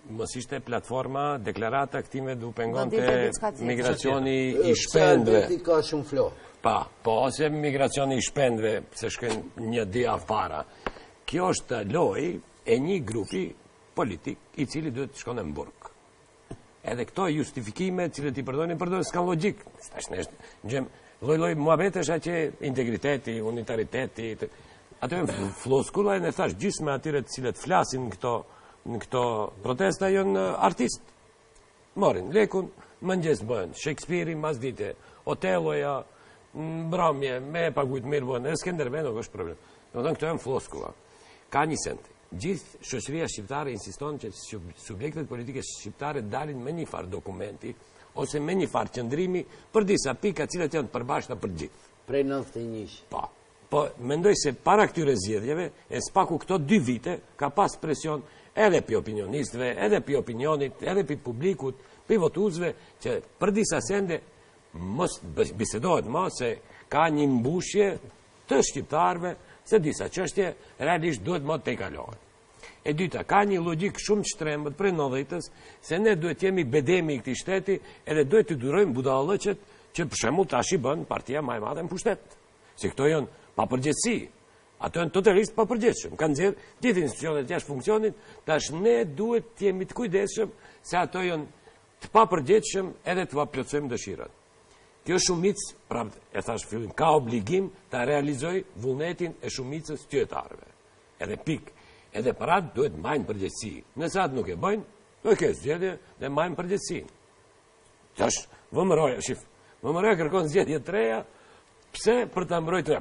mos ishte platforma deklarata këtime du pengonte Do t'jepet diçka tjetër. migracioni i Pse shpendve. Alberti ka shumë flo. Pa, po ose migracioni i shpendve, se shkën një dia para. Kjo është loj e një grupi politik i cili duhet të shkone në burg. Edhe këto justifikime cilët i përdojnë, i përdojnë s'kan logjik. Stash neshtë, në gjem, loj loj muhabet është që integriteti, unitariteti, të... ato e floskulla e në thash gjysme atyre të cilët flasin në këto, në këto protesta jonë artist. Morin, lekun, mëngjes bëhen, Shakespeare-i, mas dite, Otelloja, mbrëmje, me pagujt mirë bëhen, e Skenderbe nuk është problem. Në të në këto e në floskulla. Ka një sent. Gjithë shoqëria shqiptare insiston që subjektet politike shqiptare dalin me një farë dokumenti ose me një farë qëndrimi për disa pika cilët janë përbashkëta për gjithë. Prej nëntëdhjetë e një. Po, po mendoj se para këtyre zgjedhjeve e spaku këto dy vite ka pas presion edhe pi opinionistëve, edhe pi opinionit, edhe pi publikut, pi votuesve që për disa sende mos bisedohet më se ka një mbushje të shqiptarëve se disa çështje realisht duhet më të kalohen. E dyta, ka një logjik shumë të shtrembët prej nëntëdhjetës se ne duhet jemi bedemi i këtij shteti edhe duhet të durojmë budallëqet që për shembull tash i bën partia më e madhe në pushtet. Se këto janë papërgjegjësi. Ato janë totalisht papërgjegjshëm. Kanë nxjerr gjithë institucionet jashtë funksionit, tash ne duhet të jemi të kujdesshëm se ato janë të papërgjegjshëm edhe të plotësojmë dëshirat. Kjo shumicë, pra e thash fillim, ka obligim të realizoj vullnetin e shumicës qytetarëve. Edhe pik. Edhe për atë duhet majnë përgjegjësi. Nëse atë nuk e bëjnë, do e ke zgjedhje dhe majnë përgjegjësinë. Tash, vëmëroja, shif, vëmëroja kërkon zgjedhje të reja, pse për ta mbrojtur,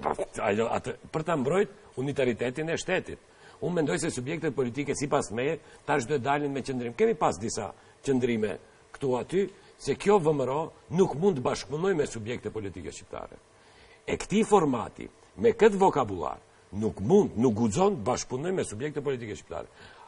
për ta mbrojtur unitaritetin e shtetit. Unë mendoj se subjektet politike sipas meje tash duhet dalin me qëndrim. Kemi pas disa qëndrime këtu aty, se kjo vëmëro nuk mund të bashkëpunoj me subjekte politike shqiptare. E këtij formati, me këtë vokabular, nuk mund, nuk guxon të bashkëpunoj me subjekte politike shqiptare.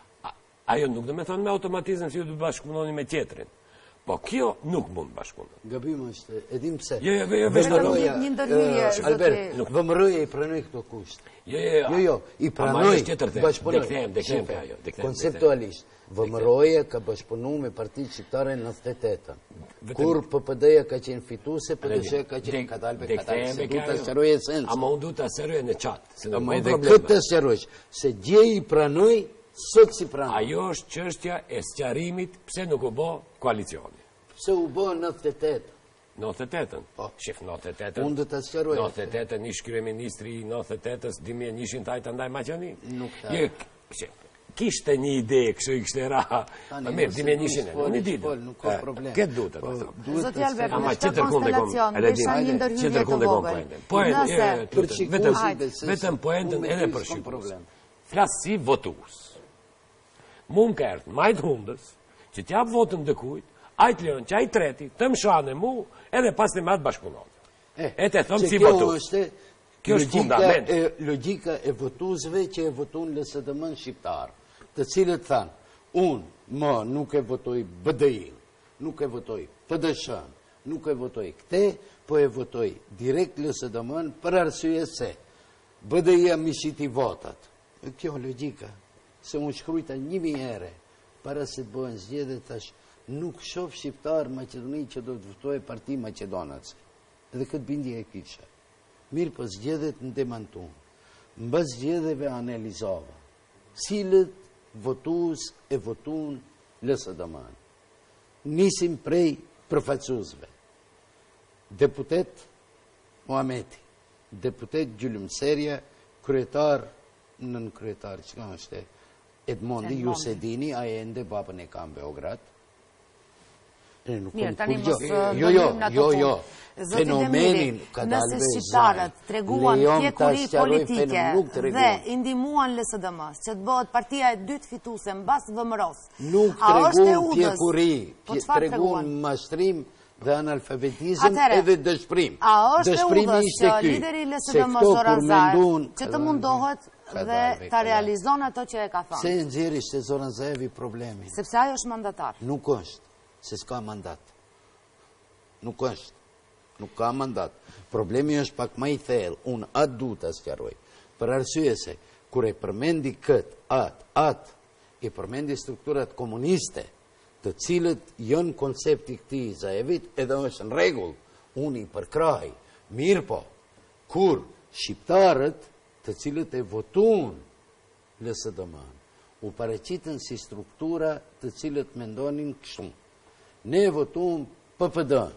Ajo nuk do me thonë me automatizëm si ju të bashkëpunoni me tjetrin. Po kjo nuk mund bashkëpunoj. Gabim është, edhim pse. Jo, jo, jo, Vëmëroja, një ndërhyrje, eh, Albert, vëmëroja i pranoj këto kushte. Jo, jo, Jo, jo, i pranoj bashkëpunoj. Dektem, dektem ka jo. Konceptualisht, vëmëroja ka bashkëpunu me partitë shqiptare në nëntëdhjetë e tetën. Kur P P D-ja ka qenë fituese, P D S-ja ka qenë katalbe, katalbe, se du të sqaroj esencë. Ama unë du të sqaroj në qatë. Ama edhe këtë të sqaroj, se gje i pranoj, sot si pranoj. Ajo është çështja e sqarimit pse nuk u bë koalicioni. Pse u bë në nëntëdhjetë e tetë. nëntëdhjetë e tetën. Po. Shif nëntëdhjetë e tetën. Unë do ta sqaroj. nëntëdhjetë e tetën ish kryeministri i nëntëdhjetë e tetës, dy mijë e njëshin tajta ndaj Maqedoni. Nuk ta. Jo, shif, kishte një ide kështu i kishte ra. Po mirë, dy mijë e njëshin. Unë di. Nuk ka problem. Këtë duhet të thotë. Zoti Albert, Ama në këtë qëtër kunde kom, konstelacion, edhe di, desha një ndërhyrje qëtër të kunde kom vogël. poenten. Poent, Nëse- e, lutem, vetëm, Hajde, vetëm poentën unë edhe me ty për s'kam shqiptarës. problem. Flas si votues. Mu më kërtë, majtë hundës, që t'jap votën dëkujt, ajtë leon që ajtë treti, të më shane mu, edhe pas të matë bashkëpunon. E të thëmë si votues. Kjo është fundament. Logjika e votuesve që e votun L S D M-n shqiptar, të cilët thanë, unë më nuk e votoj B D I-n, nuk e votoj P D S-n, nuk e votoj këte, po e votoj direkt L S D M-n për arsye se B D I-a mi shiti votat. Kjo logjika, se unë shkrujta një mi ere, para se të bëhen zgjedhje tash, nuk shoh shqiptar Maqedoni që do të votojë Parti Maqedonac. Edhe këtë bindje e kisha. Mirë po zgjedhjet në demantun. Mbas zgjedhjeve analizova. Cilët votues e votun L S D M-n. Nisim prej përfaqësuesve. Deputet Muhameti, deputet Gjulum Serja, kryetar, nën kryetar, që ka është Edmondi, ju se dini, a e ende babën e kam Beograd. Mirë, tani mos Jo, jo, jo, jo. Fenomenin ka dalve nëse shqiptarët treguan pjekuri politike dhe i ndihmuan L S D M-s që të bëhet partia e dytë fituese mbas V M R-os. Nuk treguan pjekuri, treguan mashtrim dhe analfabetizëm edhe dëshprim. A është e udhës që lideri L S D M-s Zoran Zaev që të mundohet dhe ta realizon ato që e ka thënë? Se nxjerri se Zoran Zaevi problemi. Sepse ajo është mandatar. Nuk është, se s'ka mandat. Nuk është, nuk ka mandat. Problemi është pak më i thellë, unë atë du të sqaroj. Për arsye se, kur e përmendi këtë, atë, atë, i përmendi strukturat komuniste, të cilët janë koncepti këtij Zaevit, edhe është në rregull, unë i përkraj. Mirë po, kur shqiptarët të cilët e votuan L S D M-n, u paraqiten si struktura të cilët mendonin kështu. Ne votuam P P D-n,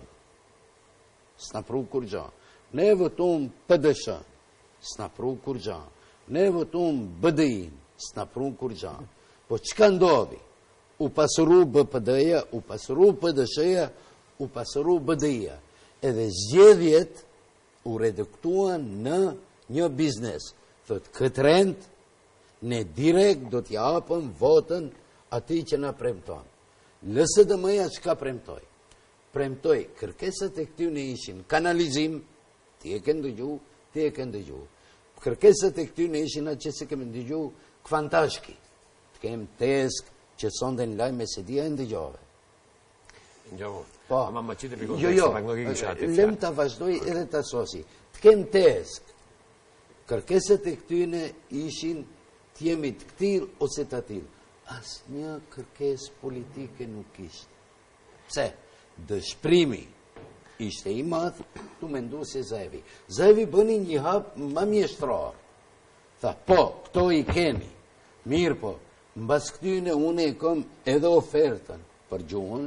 s'na pru kur gja. Ne votuam P D S-n, s'na pru kur gja. Ne votuam B D I-n, s'na pru kur gja. Po çka ndodhi? U pasuru B P D-ja, u pasuru P D S-ja, u pasuru B D I-ja. Edhe zgjedhjet u reduktuan në një biznes. Thot, këtë rend, ne direkt do t'ja apëm votën ati që na premton. L S D M-ja çka premtoj? Premtoj, kërkesat e këtyne ishin kanalizim, ti e kënë dëgju, ti e kënë dëgju. Kërkesat e këtyne ishin atë që se kemi dëgju kvantashki. Të kemë tesk që sonde në lajme se dia e ndëgjove. Ndëgjovo. Po, ama më qitë për jo, jo, kontekst, lem të vazhdoj edhe të asosi. Të kemë tesk. Kërkesat e këtyne ishin t'jemi të këtil ose të atil. Asë një kërkes politike nuk ishte. Pse? Dëshprimi ishte i madh, tu mendu se Zaevi. Zaevi bëni një hap më mjeshtrar. Tha, po, këto i kemi. Mirë po, mbas këtyne une e kom edhe ofertën për gjuhën.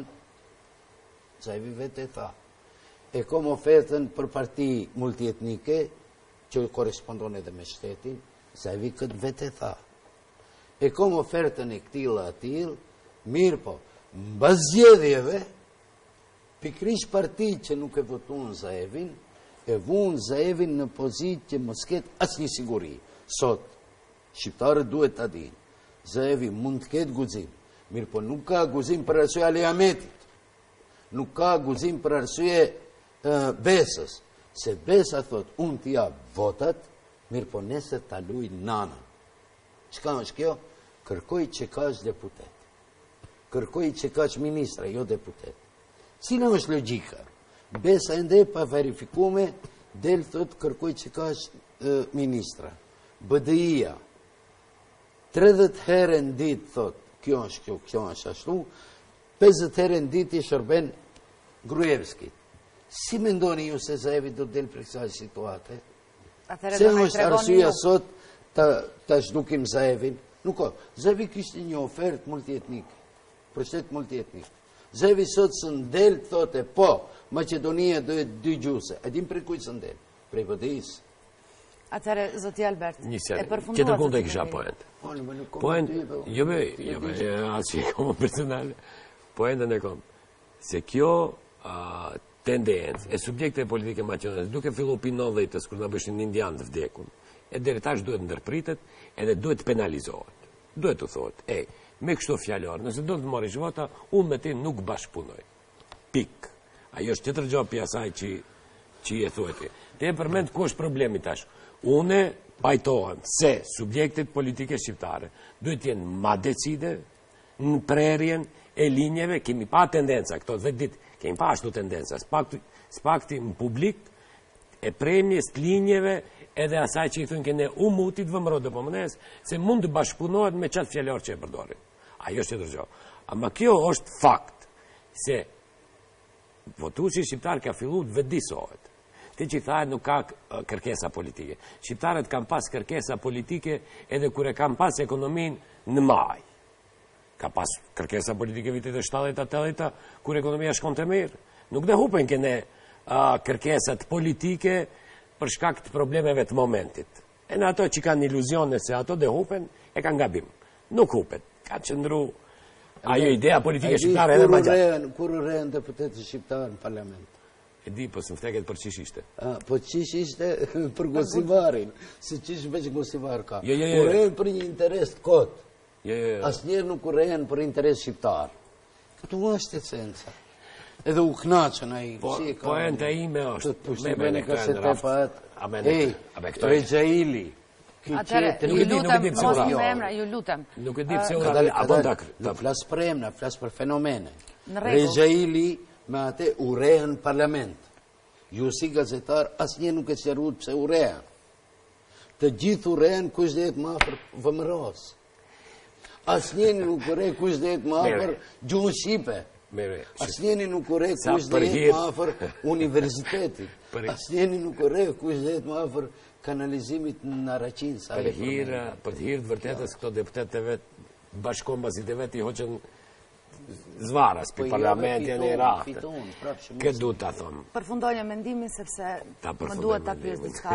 Zaevi vete tha. E kom ofertën për parti multietnike, që korespondon edhe me shtetin. Zaevi këtë vete tha. E kom ofertën e këtila atil, mirë po, mbas zgjedhjeve, pikrish parti që nuk e votuan Zaevin, e vuan Zaevin në pozitë që mos ketë asnjë siguri. Sot, shqiptarët duhet ta dinë. Zaevi mund të ketë guzim, mirë po nuk ka guzim për arsye Aliametit. Nuk ka guzim për arsye uh, Besës. Se Besa thot, unë t'i jap votat, mirë po nesër ta luj nana. Çka është kjo? Kërkoj që kash deputet. Kërkoj që kash ministra, jo deputet. Cila është logjika? Besa ende pa verifikume, del thot kërkoj që kash e, ministra. B D I-ja, tridhjetë herë në ditë thot, kjo është kjo, kjo është ashtu, pesëdhjetë herë në ditë i shërben Gruevskit. Si mendoni ju se Zaevi do të del për kësaj situate? Se është arsyeja sot të, të shdukim Zaevin? Nuk o, Zaevi kishte një ofertë multietnike, për shtet multietnik. Zaevi sot së ndel, thote, po, Macedonia dohet dy gjuse. A dim për kujtë së ndel? Prej B D I-s. Atëre, zoti Albert, e përfunduar... Qëtër kundë e kisha poent. Poent, jo be, jo be, asë që i komo personale. Poentën e kom. Se kjo uh, tendencë e subjekte politike maqedonese duke fillu pi nëntëdhjetës kur na bëshin indian të vdekun, e deri tash duhet ndërpritet edhe duhet penalizohet. Duhet të thotë, ej, me kështu fjalor, nëse do të marrish vota, unë me ti nuk bashkëpunoj. Pik. Ajo është tjetër gjopi asaj që që i e thueti. Te e përmend ku është problemi tash. Une pajtohem se subjektet politike shqiptare duhet jenë ma decide në prerjen e linjeve, kemi pa tendenca, këto dhe dit, kemi pa ashtu tendenca, spakti në publik e premjes të linjeve edhe asaj që i thunë kene u mutit vëmërot dhe pëmënes, se mund të bashkëpunohet me qatë fjallor që e përdorin. Ajo është që tërgjo. Ama kjo është fakt, se votuesi shqiptar ka fillu të vedisohet. Ti që i thajt nuk ka kërkesa politike. Shqiptarët kam pas kërkesa politike edhe kure kam pas ekonomin në maj. Ka pas kërkesa politike vitet e shtatëdhjetë tetëdhjetë kur ekonomia shkon të mirë. Nuk dhe hupen kene uh, kërkesat politike për shkak të problemeve të momentit. E në ato që kanë iluzione se ato dhe hupen, e kanë gabim. Nuk hupen. Ka qëndru ajo idea politike shqiptare edhe ma gjatë. Kur rehen deputetë shqiptarë në parlament? E di, po së më fteket për qish ishte. A, po qish ishte për gosivarin. Si qish veç gosivar ka. Jo, jo, jo. Urehen për një interes të kotë. Jo, jo, jo. Asë njerë nuk urehen për interes shqiptar. Këtu është e cenca. Edhe u knaqën a i. Po, po e në të ime është. Me bene ka se te pa atë. Ej, Regjaili. Atere, ju lutem, mos më emra, ju lutem. Nuk e di pse u rali, a bëndak. Nuk flas për emra, flas për fenomene. Regjaili me atë urehen parlament. Ju si gazetar, asë një nuk e qërut pëse urehen. Të gjithë urehen kush dhe jetë ma për vëmëros. Asnjeni nuk urrej kush do jetë më afër gjuhën shqipe. Asnjeni nuk urrej kush do jetë më afër universitetit. Asnjeni nuk urrej kush do jetë më afër kanalizimit në Araqin. Për hir, për të hir të vërtetës këto deputetët e vet, bashkombësit e vet i hoqën zvaras për parlamentin e Irakut. Këtë duhet ta them. Përfundoj një mendimin sepse më duhet ta pyes diçka.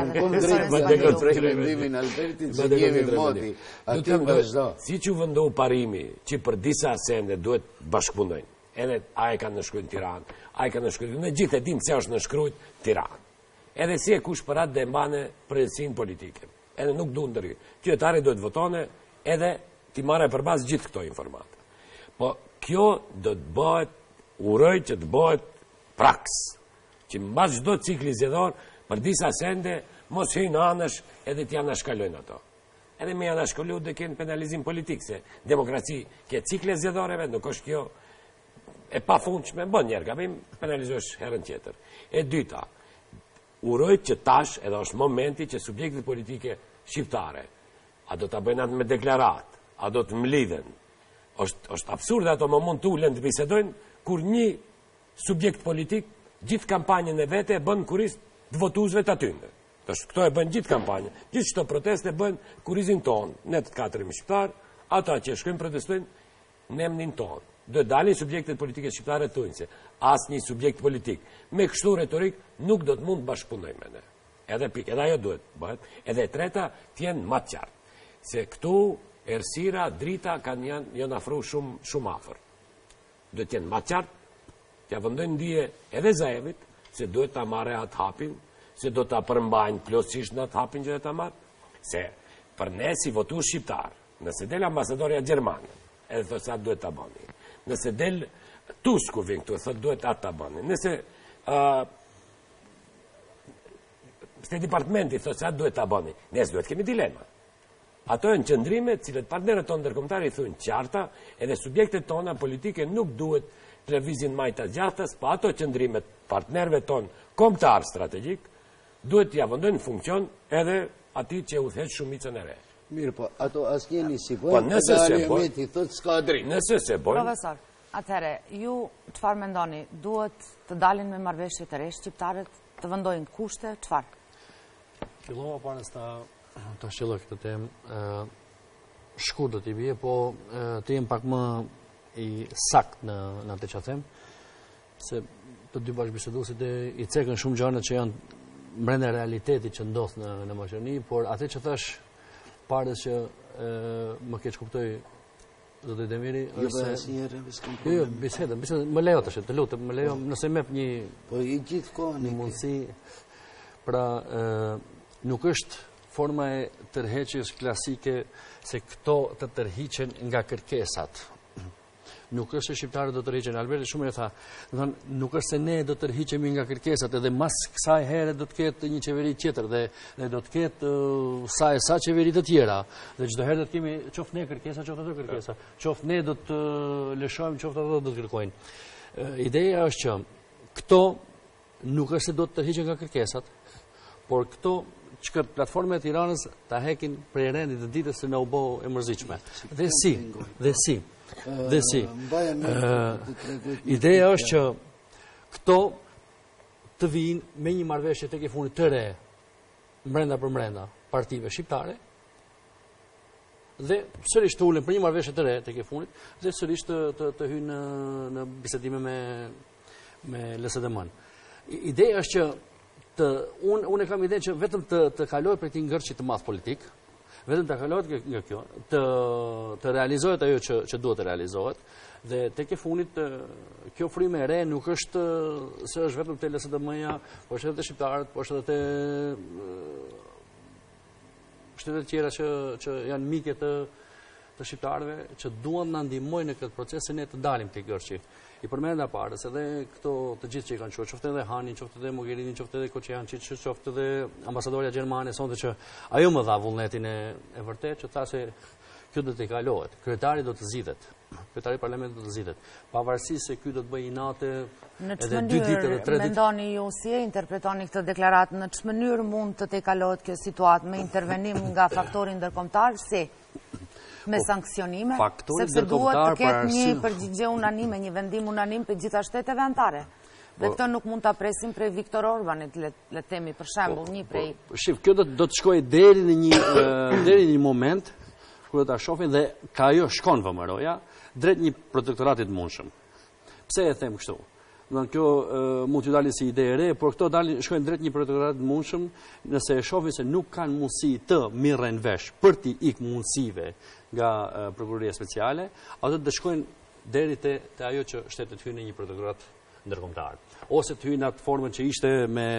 Mendimin Albertit se jemi moti. Aty vazhdo. Siç u vendos parimi që për disa sende duhet bashkëpunojnë. Edhe ai kanë nënshkruajtur Tiranë, ai kanë nënshkruajtur, ne gjithë e dimë se është nënshkruajtur Tiranë. Edhe si e kush për atë dhe mbane përgjithsinë politike. Edhe nuk duhet ndërhy. Qytetari duhet votone edhe ti marrë përbas gjithë këto informata. Po kjo do të bëhet, uroj që të bëhet praks, që mbas çdo cikli zgjedhor për disa sende mos hyjnë anësh edhe t'ja anashkalojnë ato. Edhe me anashkalu dhe kënë penalizim politik, se demokraci ke cikle zgjedhoreve, nuk është kjo e pafundshme, bën njerë gabim, penalizosh herën tjetër. E dyta, uroj që tash edhe është momenti që subjektet politike shqiptare, a do të bëjnë atë me deklarat, a do të mlidhen, është, është absurde ato më mund të ulen të bisedojnë, kur një subjekt politik gjithë kampanjën e vete e bën kurist të votuesve të atyne. Këto e bën gjithë kampanjën, gjithë çdo proteste bën kurizin tonë, ne të katërim shqiptar, ata që shkojnë protestojnë në emrin tonë. Do të dalin subjektet politike shqiptare të se asnjë subjekt politik me kështu retorik nuk do të mund të bashkëpunojë me ne. Edhe pikë, edhe ajo duhet bëhet. Edhe e treta të jenë më të qartë. Se këtu errësira, drita kanë janë, janë afru shumë shumë afër. Do të jenë më të qartë, t'ja vendojnë ndije edhe Zaevit, se duhet ta marrë atë hapin, se do ta përmbajnë plotësisht në atë hapin që do ta marrë, se për ne si votues shqiptar, nëse del ambasadorja gjermane, edhe thotë sa duhet ta bëni. Nëse del Tusk kur vjen këtu, thotë duhet atë ta bëni. Nëse uh, State Departmenti thotë sa duhet ta bëni, ne duhet kemi dilema. Ato janë qëndrime të cilët partnerët tonë ndërkombëtar i thonë qarta, edhe subjektet tona politike nuk duhet të lëvizin majta gjatës, pa ato qëndrimet partnerëve tonë kombëtar strategjik duhet t'ia vendojnë në funksion edhe atij që udhëheq shumicën e re. Mirë, po ato asnjëni si Po nëse se bën, i thotë s'ka drejtë. Nëse se bën. Profesor, atëherë ju çfarë mendoni? Duhet të dalin me marrëveshje të re shqiptarët, të vendojnë kushte, çfarë? Fillova para se ta ta shëlloj këtë temë, shkurt do t'i bie, po të jem pak më i sakt në në atë që them, se të dy bashkëbiseduesit i cekën shumë gjëra që janë brenda realitetit që ndodh në në Maqedoni, por atë që thash parës që më keq kuptoj Zoti Demiri, është se jo, bisedë, bisedë, më lejo tash, të lutem, më lejo, nëse më jep një po i gjithkohë një mundësi, pra nuk është forma e tërheqjes klasike se këto të tërhiqen nga kërkesat. Nuk është se shqiptarët do të tërhiqen, Alberti shumë e tha, nuk është se ne do të tërhiqemi nga kërkesat, edhe mas kësaj here do të ketë një qeveri tjetër dhe, dhe do të ketë uh, sa e sa qeveri të tjera, dhe çdo herë do të kemi qoftë ne kërkesa, qoftë ato kërkesa, qoftë ne do të lëshojmë, qoftë ato do të kërkojnë. Uh, ideja është që këto nuk është se do të tërhiqen nga kërkesat, por këto që këtë platforme e Tiranës ta hekin prej rendit të ditës se në u bo e mërzitshme. Dhe si, dhe si, dhe si. Ideja është që këto të vinë me një marrëveshje tek e fundit të re, mbrenda për mbrenda, partive shqiptare, dhe sërish të ulen për një marrëveshje të re tek e fundit, dhe sërish të, të, të hynë në, në bisedime me, me L S D M-n. Ideja është që unë un e kam ide që vetëm të, të kalojë për këtij ngërçi të madh politik, vetëm të kalojë nga kjo, të, të realizohet ajo që, që duhet të realizohet, dhe tek e fundit kjo frymë e re nuk është se është vetëm te L S D M-ja, por është edhe te shqiptarët, por është edhe te shtetet e tjera që, që janë mikë të, të shqiptarëve, që duan na ndihmojnë në këtë proces se ne të dalim te ngërçi. I përmenda parës edhe këto të gjithë që i kanë qoftë, qoftë edhe Hani, qoftë edhe Mogherini, qoftë edhe Koçiançi, qoftë edhe ambasadorja gjermane, sonte që ajo më dha vullnetin e, e vërtet që tha se kjo do të kalohet. Kryetari do të zgjidhet. Kryetari i parlamentit do të zgjidhet. Pavarësisht se ky do të bëjë inate edhe dy ditë edhe tre ditë. Mendoni ju si e interpretoni këtë deklaratë, në ç'më mënyrë mund të te kalohet kjo situatë me intervenim nga faktori ndërkombëtar, si? Me sankcionime, faktori sepse duhet ndërkombëtar të ketë për një arsye- përgjigje unanime, një vendim unanim për gjitha shtetet anëtare. Dhe këtë nuk mund ta presim prej Viktor Orbanit, le le të themi për shembull, një prej Shif, kjo do, do të shkojë deri në një ë, deri në një moment kur do ta shohin dhe ka ajo shkon V M R-ja drejt një protektorati të mundshëm. Pse e them kështu? Do të kjo ë, mund t'ju dalë si ide e re, por këto dalin shkojnë drejt një protektorati të mundshëm nëse e shohin se nuk kanë mundësi të mirren vesh për t'i ik mundësive nga ë, prokuroria speciale, ato të shkojnë deri te, te ajo që shtetet hyjnë në një protektorat ndërkombëtar. Ose të hyjnë atë formën që ishte me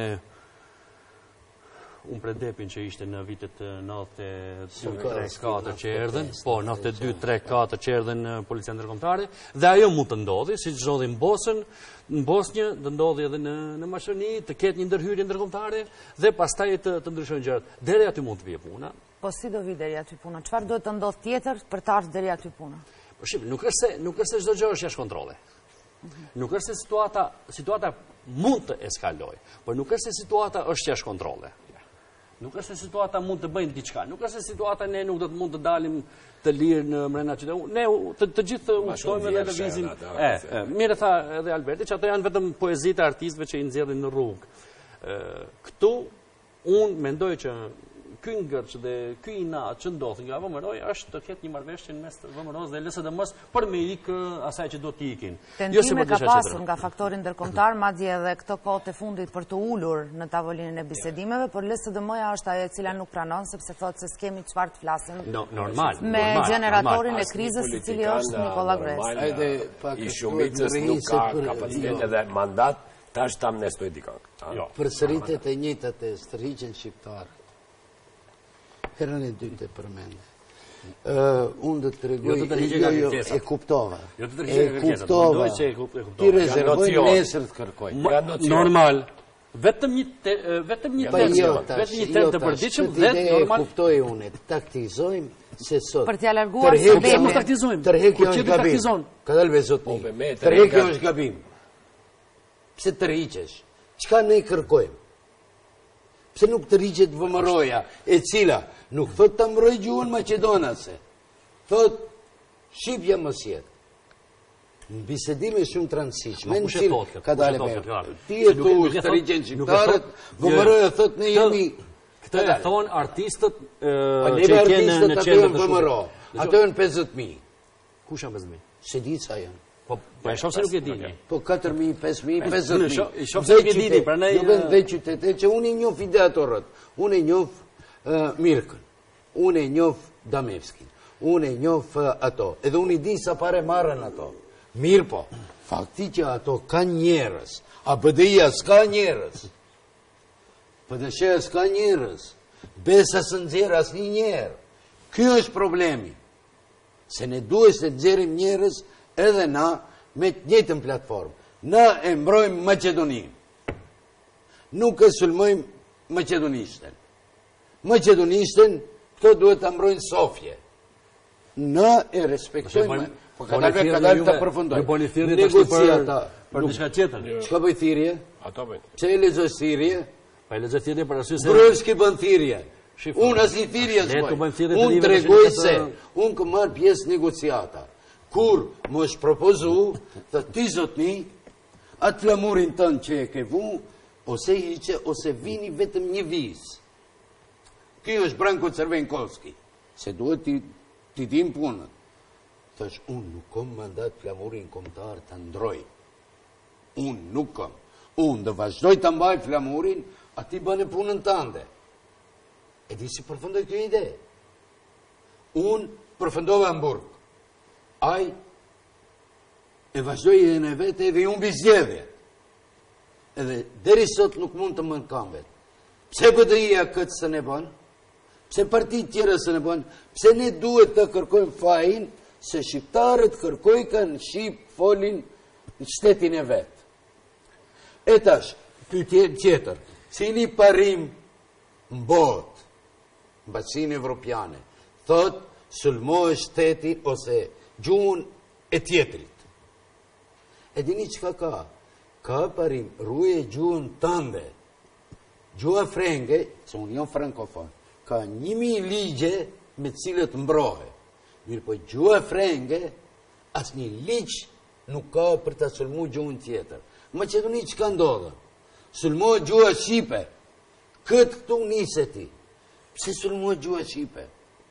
unë predepin që ishte në vitet nëntëdhjetë e tre katër që erdhen, po nëntëdhjetë e tre katër që erdhen në policia ndërkombëtare, dhe ajo mund të ndodhi, si që ndodhi në Bosën, në Bosnjë, të ndodhi edhe në, në Maqedoni, të ketë një ndërhyrje ndërkombëtare dhe pastaj të, të ndryshojnë gjërat. Deri aty mund të vijë puna. Po si do vi deri aty puna? Çfarë duhet të ndodh tjetër për të ardhur deri aty puna? Po shif, nuk është se nuk është se çdo gjë është jashtë kontrolle. Nuk është se situata situata mund të eskalojë, por nuk është se situata është jashtë kontrolle. Nuk është se situata mund të bëjnë diçka. Nuk është se situata ne nuk do të mund të dalim të lirë në mbrenda qytetit. Ne të, të gjithë ushtojmë dhe lëvizim. E, e, mirë tha edhe Alberti që ato janë vetëm poezitë e artistëve që i nxjerrin në rrugë. Ë, këtu unë mendoj që ky ngërç dhe ky inat që ndodh nga V M R-ja është të ketë një marrëveshje mes V M R-s dhe L S D M-s për me ikë asaj që do të ikin. Tentime ka pasur nga faktori ndërkombëtar, madje edhe këto kohët e fundit për të ulur në tavolinën e bisedimeve, por L S D M-ja është ajo e cila nuk pranon sepse thotë se s'kemi çfarë të flasim. No, normal. Me normal, gjeneratorin normal. e krizës i cili është Nikola Gresi. Hajde pak I shumicës nuk ka kapacitet edhe mandat, tash ta amnestoj dikon. Jo. Përsëritet e njëjtat e stërhiqen shqiptar. Herën e dytë e përmend. Uh, unë do të tregoj, Jo të tërhiqe nga kërkesa. e kuptova. Jo të tërhiqe nga E kërkesa. kuptova. Mendoj që e kup- e kuptova. Ti rezervoj nocion. nesër të kërkoj. Ma- Janë nocion. Normal. Vetëm një te, vetëm një Pa temë, jo vetëm tash, një jo temë të tash, përditshëm këtë dhe ide e normal. kuptoj unë, taktizojmë se sot. Për t'ia larguar Tërheqja- Pse mos sebemin. taktizojmë? Tërheqja Kur është qëti gabim. taktizon? Ka dalë me zotni. Po, be me, Tërheqja tërheqja- është gabim. Pse tërhiqesh? Çka ne kërkojmë? Pse nuk tërhiqet V M R-ja, e cila nuk thot ta mbroj gjuhën maqedonase. Thot Shqipja mos jetë. Në bisedime shumë të rëndësishme, Ma në kush e cilë thot këtë? ka Kush e dalë thot me. këtë, Karl? Ti Se e nuk tu e- nuk e të thot- rigjen nuk e shqiptarët, thot- V M R-ja thot ne Këtë- jemi. Këtë e thonë artistët ë, Pa që neve kenë artistët në ato qendër janë të V M R. shumë. Ato janë pesëdhjetë mijë. Kush janë pesëdhjetë mijë? Se di sa janë. Po, po e shoh se nuk e dini. Po katër mijë, pesë mijë, Në pesëdhjetë shoh- mijë. i shoh se nuk e dini, prandaj, Jo vend ë, dhe qytete që unë i njoh ideatorët. Unë e njoh uh, Mirkën. Unë e njoh Damevskin. Unë e njoh uh, ato. Edhe unë i di sa pare marrën ato. Mirë po. Fakti që ato kanë njerëz. A B D I-ja s'ka njerëz. P D S-ja s'ka njerëz. Besa së nxjerë asnjë njerë. Ky është problemi. Se ne duhet të nxjerrim njerëz edhe na me të njëjtën platformë. Na e mbrojmë Maqedoninë. Nuk e sulmojmë Maqedonistën. Maqedonistën këto duhet ta mbrojnë Sofje. Na e respektojmë. Po ka dalë ka dalë ta përfundoj. Ju bëni thirrje tash për Negociata. për diçka tjetër. Çka bëj thirrje? Ato bëjnë. Pse e lexoj thirrje? Pa e lexoj thirrje për arsye se Brojski bën thirrje. Shifo, Unë as një thirrje le të bëjmë thirrje të Unë live të tregoj shirkët se të- unë kam marrë pjesë negociata. Kur më është propozu, të ti zotni, atë flamurin tënë që e ke vu, ose hiqe, ose vini vetëm një vizë. Kjo është Branko Cervenkovski, se duhet ti, ti dim punën. Thash, unë nuk kom mandat flamurin kombëtar të ndroj. Unë nuk kom. Unë dhe vazhdoj të mbaj flamurin, ati bëne punën tënde. E di si përfundoj kjo ide. Unë përfundova në burg. Aj e vazhdoj edhe në vete edhe unë bizgjedhje. Edhe deri sot nuk mund të më nëkamvet. Pse B D I-ja këtë së ne bën? Pse partit tjera së ne bën? Pse ne duhet të kërkojmë fajin se shqiptarët kërkoj kanë Shqip folin në shtetin e vetë. E tash, pyetje tjetër, cili parim në botë, në bashkinë evropiane, thot sulmoj shteti ose gjuhën e tjetrit. E dini çka ka? Ka parim, ruje gjuhën tënde. Gjuha frenge, se unë jam frankofon, ka një mijë ligje me cilët mbrohe. Mirë po gjua frenge, as një liq nuk ka për të sulmu gjuhën tjetër. Maqedoni që ka ndodhë? Sulmu gjua Shqipe. Këtë këtu njëse ti. Pse sulmu gjua Shqipe?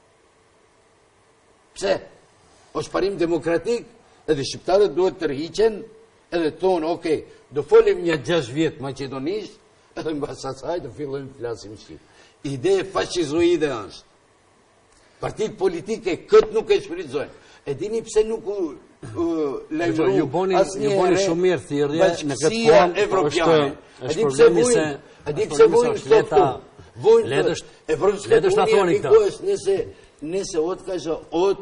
Pse? është parim demokratik, edhe shqiptarët duhet tërhiqen, edhe tonë, okej, do folim një gjashtë vjetë maqedonisht, edhe në basa saj do fillojmë flasim shqip. Ide fashizoide është. Partit politike këtë nuk e shfrytëzojnë. E dini pse nuk u lajmëru Ju boni shumë mirë thirrje në këtë formë është problemi se a di pse vojnë këto vojnë letësh ta thoni këtë. Nëse ot ka që ot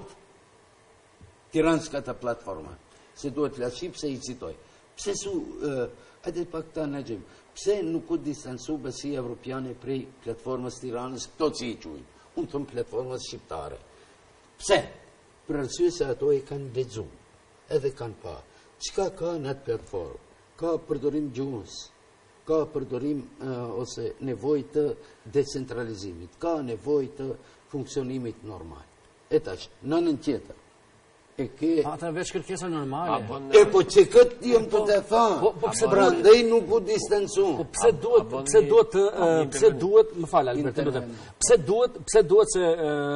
Tiranska ta platforma. Se duhet flas shqip se i citoj. Pse su hajde pak ta në gjim. Pse nuk u distancu Besia Evropiane prej platformës Tiranës, këto që i quajnë. Unë thëmë platformës shqiptare. Pse? Për arsye se ato e kanë lexuar, edhe kanë pa. Çka ka në atë platformë? Ka përdorim gjuhës, ka përdorim ose nevojë të decentralizimit, ka nevojë të funksionimit normal. E tash, në anën tjetër. E ke Ata veç kërkesa normale. E po që këtë jam të të thanë, prandaj nuk u distancu. Po pse duhet, pse duhet, pse duhet, më fal Albert, lutem. Pse duhet, pse duhet se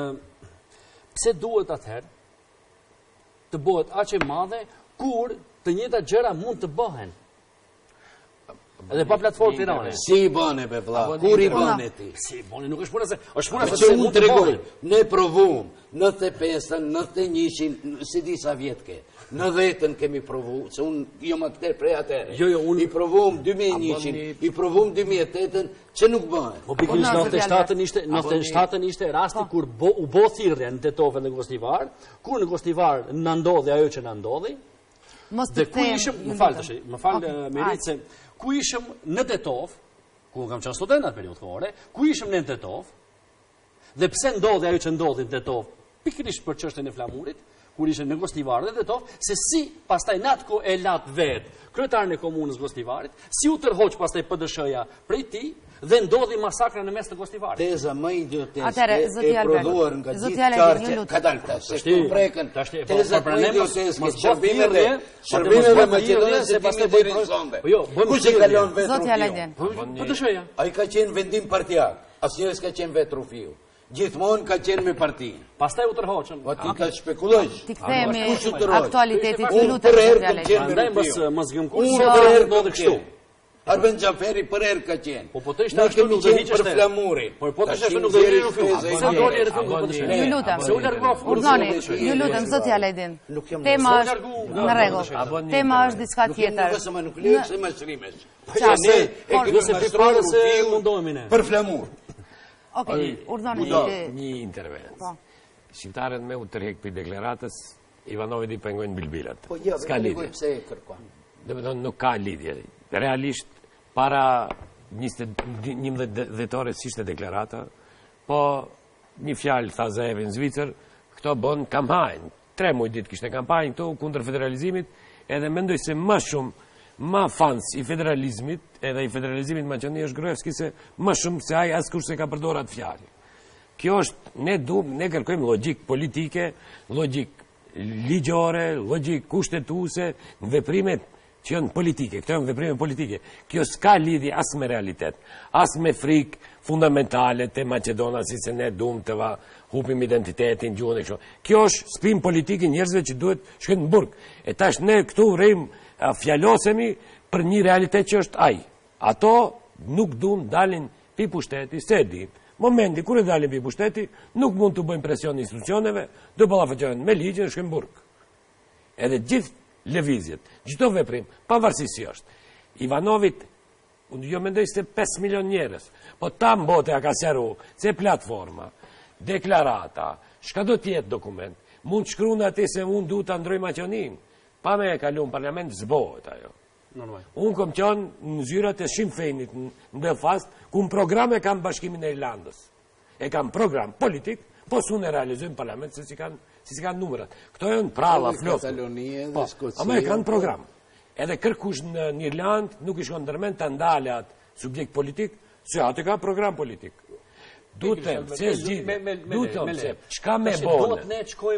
pse duhet atëherë të bëhet aq e madhe kur të njëjta gjëra mund të bëhen. Edhe pa platformë Tirane. Si i bane be vlla, kur i bane ti? Si i bane, nuk është puna se është puna se mund të rregoj. Ne provum nëntëdhjetë e pesën, nëntëdhjetë e njëshin, si di sa vjet ke. Në dhjetën kemi provu, se unë jo më këtër prej atëre. Jo, jo, unë i provum dy mijë e njëshin, i provum dy mijë e tetën, që nuk bëhen. Po pikërisht nëntëdhjetë e shtatën ishte, nëntëdhjetë e shtatën ishte rasti kur u bë thirrje në Tetove dhe në Gostivar, kur në Gostivar na ndodhi ajo që na ndodhi. Mos të them. Më fal tash, më fal Merit se ku ishëm në Tetov, ku kam qenë student atë periudhë kohore, ku ishëm në Tetov, dhe pse ndodhi ajo që ndodhi në Tetov, pikërisht për çështjen e flamurit, kur ishte në Gostivar dhe Tetov, se si pastaj natë ku e lat vet kryetarin e komunës Gostivarit, si u tërhoq pastaj P D S-ja prej tij dhe ndodhi masakra në mes të Gostivarit. Teza më idioteske e prodhuar nga gjithë qarqe ka dalë tash. Se ku prekën teza më idioteske shërbimeve, shërbimeve maqedonase se pastaj bëjnë sonde. Po jo, kush e kalon vetë? Zoti Aladin. P D S-ja. Ai ka qenë vendim partijak. Asnjëri s'ka qenë vetë Rufiu. Gjithmonë ka qenë me partinë. Pastaj u tërhoqën. Po ti ka spekulojsh. Ti kthehemi aktualitetit, ju lutem. Për herë ka qenë me Prandaj mos mos gëmkush. Unë për herë ndodhi kështu. Arben Xhaferi për herë ka qenë. Po po të ishte ashtu nuk do hiqesh për flamurin. Po po të ishte nuk do hiqesh Rufiu. Sa doli edhe këtu po të ishte. Ju lutem. Se u largua Urdhoni, ju lutem Zoti Aladin. Tema është në rregull. Tema është diçka tjetër. Nuk lejo se më shrimesh. Ne e kemi se para se mundohemi ne. Për flamur. Okej, urdhoni. Një intervent. Shqiptarët me u tërheq për deklaratës, Ivanovi i pengojnë bilbilat. Po jo, s'ka lidhje. Pse e kërkon? Dhe me thonë nuk ka lidhje. Realisht, para njëmbëdhjetë dhjetore s'ishte deklarata, po një fjalë tha Zaevi në Zvicër, këto bën kampajnë. Tre muaj ditë kishte kampajnë këto kundër federalizimit, edhe mendoj se më shumë ma fans i federalizmit, edhe i federalizimit Maqedoni është Gruevski, se më shumë se ai askush se ka përdorur atë fjalë. Kjo është, ne duam, ne kërkojmë logjik politike, logjik ligjore, logjik kushtetuese, në veprimet që janë politike, këto janë veprime politike. Kjo s'ka lidhje as me realitet, as me frikë fundamentale të Maqedona, si se ne duam të va hupim identitetin, gjuhën e kështu. Kjo është spim politike njerëzve që duhet shkojnë në burg. E tash ne këtu rrim fjalosemi për një realitet që është ai. Ato nuk duam dalin pi pushteti, se di. Momenti kur e dalin pi pushteti, nuk mund të bëjmë presion institucioneve, do ballafaqohen me ligjin e shkojnë në burg. Edhe gjithë lëvizjet, çdo veprim, pavarësisht si është. Ivanovit, unë jo mendoj se pesë milion njerëz, po ta mbote a ka sjaru, se platforma, deklarata, shka do tjetë dokument, mund të shkruan atë se unë du të ndroj Maqedonin, pa me e kalu në parlament, zbohet ajo. Unë kom qënë në zyrat e Sinn Féinit në Belfast, ku në programe kam Bashkimin e Irlandës. E kam program politik, po su në realizojnë parlament se si kanë si si kanë numërat. Këto janë prava, floftë. Po, ama e kanë program. Edhe kërkush në Irland nuk i shkon ndërmend të ndale atë subjekt politik, se atë ka program politik. Du të them, se zgjidhje, du të them, se çka me bone. Duhet ne të shkojmë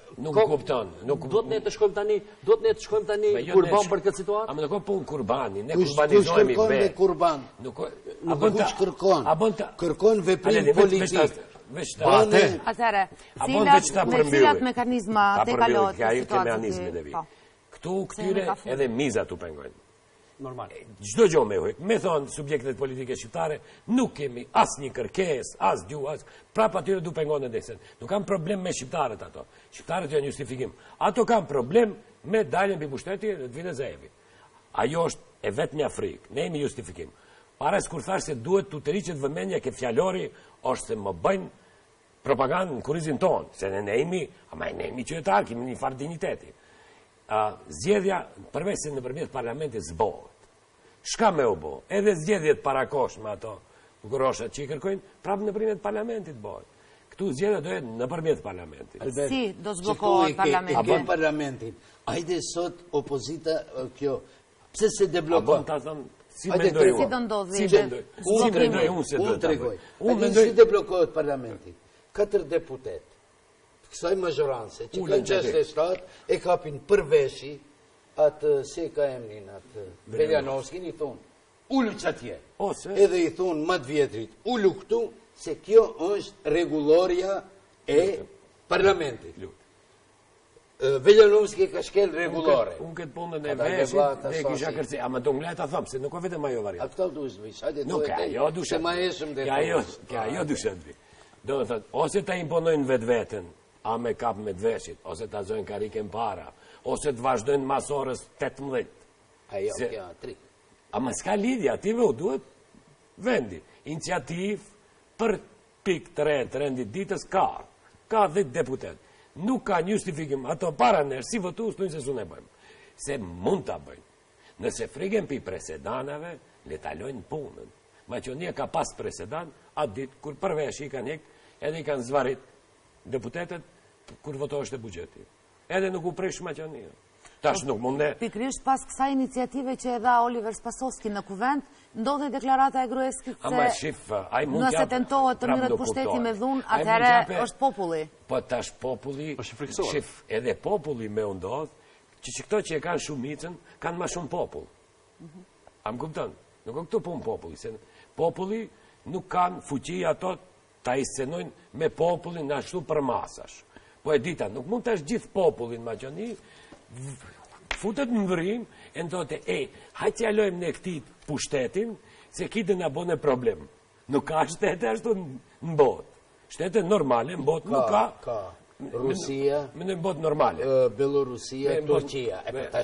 Nuk kupton. Do të ne të shkojmë tani, do të ne të shkojmë tani kurban për këtë situatë? A më nuk punë kurbani, ne Kush kurbanizojmë kërkon vetë. me kurban? Nuk Nuk kush kërkon? Kërkon veprim politik. Atëre, me cilat mekanizma të kalot situatës? Këtu këtyre edhe miza të pengojnë. Normal. Gjdo gjo me hujtë. Me thonë subjektet politike shqiptare, nuk kemi as një kërkes, as gju, as... Prap atyre du pengonë në desen. Nuk kam problem me shqiptarët ato. Shqiptarët janë justifikim. Ato kam problem me daljen për pushteti dhe të vine zevi. Ajo është e vetë një frikë. Ne jemi justifikim. Pares kur thash se duhet të të rriqet vëmenja ke fjallori, është se më bëjnë propagandë në kurizin tonë. Se ne ne jemi, ama ne jemi qytetarë, kemi një farë digniteti. Zgjedhja, përveç se në përmjet parlamentit zbohet. Shka me u bo? Edhe zgjedhjet parakosh me ato groshat që i kërkojnë, prapë në përmjet parlamentit bohet. Këtu zgjedhja do jetë në përmjet parlamentit. Si do zblokohet parlamentit? A bon parlamentin. Ajde sot opozita kjo, pse se deblokon? A bon ta thëmë, si mendoj unë? Si do ndodhë? Si mendoj? Si mendoj unë se do të bëjë? Unë mendoj si deblokohet parlamentit. Katër deputet. Kësaj mazhoranse, që kanë gjashtë e shtatë, e kapin përveshi atë, se ka emnin atë, Veljanovskin, i thonë, ullu që atje. Edhe i thonë matë vjetrit, ullu këtu, se kjo është reguloria e parlamentit. Veljanovski ka shkel regulore. Unë këtë punën e veshit, dhe kisha kërci, ama do më lejtë a thëmë, se nuk o vetëm ajo variant. A këta du është vish, hajde Nuk, ajo du shëtë. Ajo du shëtë. Do të thëtë, ose ta imponojnë vetë vetën, a me kap me dveshit, ose të azojnë karikën para, ose të vazhdojnë masorës tetëmbëdhjetë. Ajo, kja, tri. A më s'ka lidhja, ative u duhet vendi. Iniciativ për pik të rejtë, të rendit ditës, ka. Ka dhjetë deputet. Nuk ka një justifikim, ato para nërë, si votu, s'tojnë se su ne bëjmë. Se mund të bëjmë. Nëse frigen për presedanave, le talojnë punën. Maqonia ka pas presedan, atë ditë, kur përvesh i kanë hek, edhe i kanë zvarit deputetet, kur votohështë e bugjeti. Edhe nuk u presh Maqonia. Tash nuk mund ne... Pikrisht pas kësa iniciative që edha Oliver Spasovski në kuvent, ndodhe deklarata e Gruevskit se nëse tentohet të mirët pushteti me dhun, atëhere është populli. Po tash populli, shif, edhe populli me undodh, që që këto që e kanë shumicën, kanë ma shumë popull. A më kupton? Nuk o këtu pun populli. Populli nuk kanë fuqi ato ta iscenojnë me popullin në ashtu për masash. Po e dita, nuk mund të është gjithë popullin Maqoni, futet në vërim, e në thote, e, hajtë që alojmë në këti pushtetin, se kitë në abone problem. Nuk ka shtete ashtu në botë. Shtete normale, në botë nuk ka. Ka, Rusia, në botë normale. Belorusia, Turqia.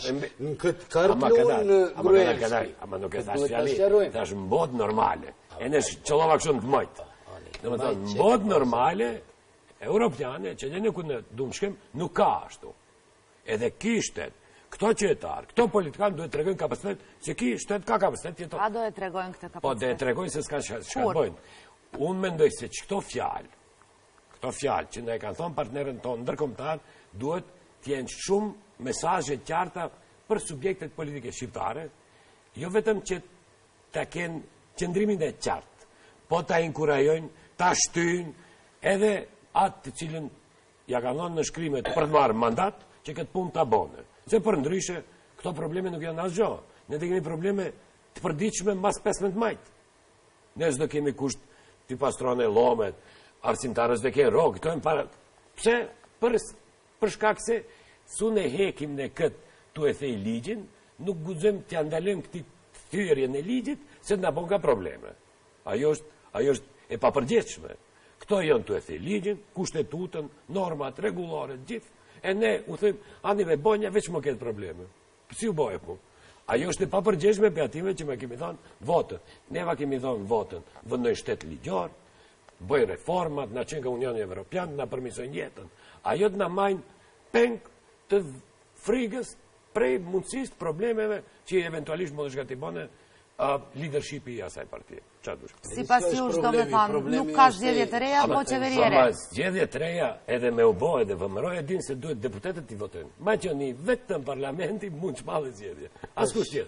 Në këtë kartë në Gruevski. Ama nuk e thash fjali, thash në botë normale. E në qëllova kështu në të mëjtë. Në më thonë, në botë normale, europiane, që në ku në dumshkem, nuk ka ashtu. Edhe ki shtet, këto qytetarë, këto politikanë duhet të tregojnë kapacitet, se ki shtet ka kapacitet jeton. A do e tregojnë këtë kapacitet? Po, do e tregojnë se s'ka shka bojnë. Unë mendoj se që këto fjalë, këto fjalë që ne kanë thonë partnerën tonë ndërkombëtar, duhet t'jenë shumë mesazhe qarta për subjektet politike shqiptare, jo vetëm që ta kenë qëndrimin e qartë, po ta inkurajojnë, ta shtyjnë, edhe atë të cilën ja kanë dhënë në shkrimet për të marrë mandat, që këtë punë të abone. Se për ndryshe, këto probleme nuk janë asgjë. Ne të kemi probleme të përditshme mas pesëmbëdhjetë majtë. Ne s'do kemi kusht të pastrone lomet, arsimtarës dhe kene rogë, këto e para... Pse? Për, për shkak se su ne hekim në këtë tu e thej ligjin, nuk guxojmë t'ja ndalojmë këti thyrje në ligjit, se të na bon ka probleme. Ajo është, ajo është e papërgjithshme. Këto janë tu e thej ligjin, kushtetutën, normat, rregullore, gjithë. E ne, u thëjmë, ani me bonja, veç më ketë probleme. Si u boje po? Ajo është e papërgjeshme për ative që me kemi thonë votën. Neva kemi thonë votën, vëndoj shtetë ligjor, bëj reformat, na qenë ka Unioni Evropian, na përmisojnë jetën. Ajo të na majnë peng të frigës prej mundësisë problemeve që eventualisht më dhe shkatibone leadershipi i asaj partije. Si pas jush do me thamë, nuk ka zgjedhje të reja, po qeveriere? Zgjedhje të reja edhe me u bo edhe vëmëroj e dinë se duhet deputetet t'i votojnë. Ma që një vetëm parlamenti mund që malë zgjedhje. As kush tjetër.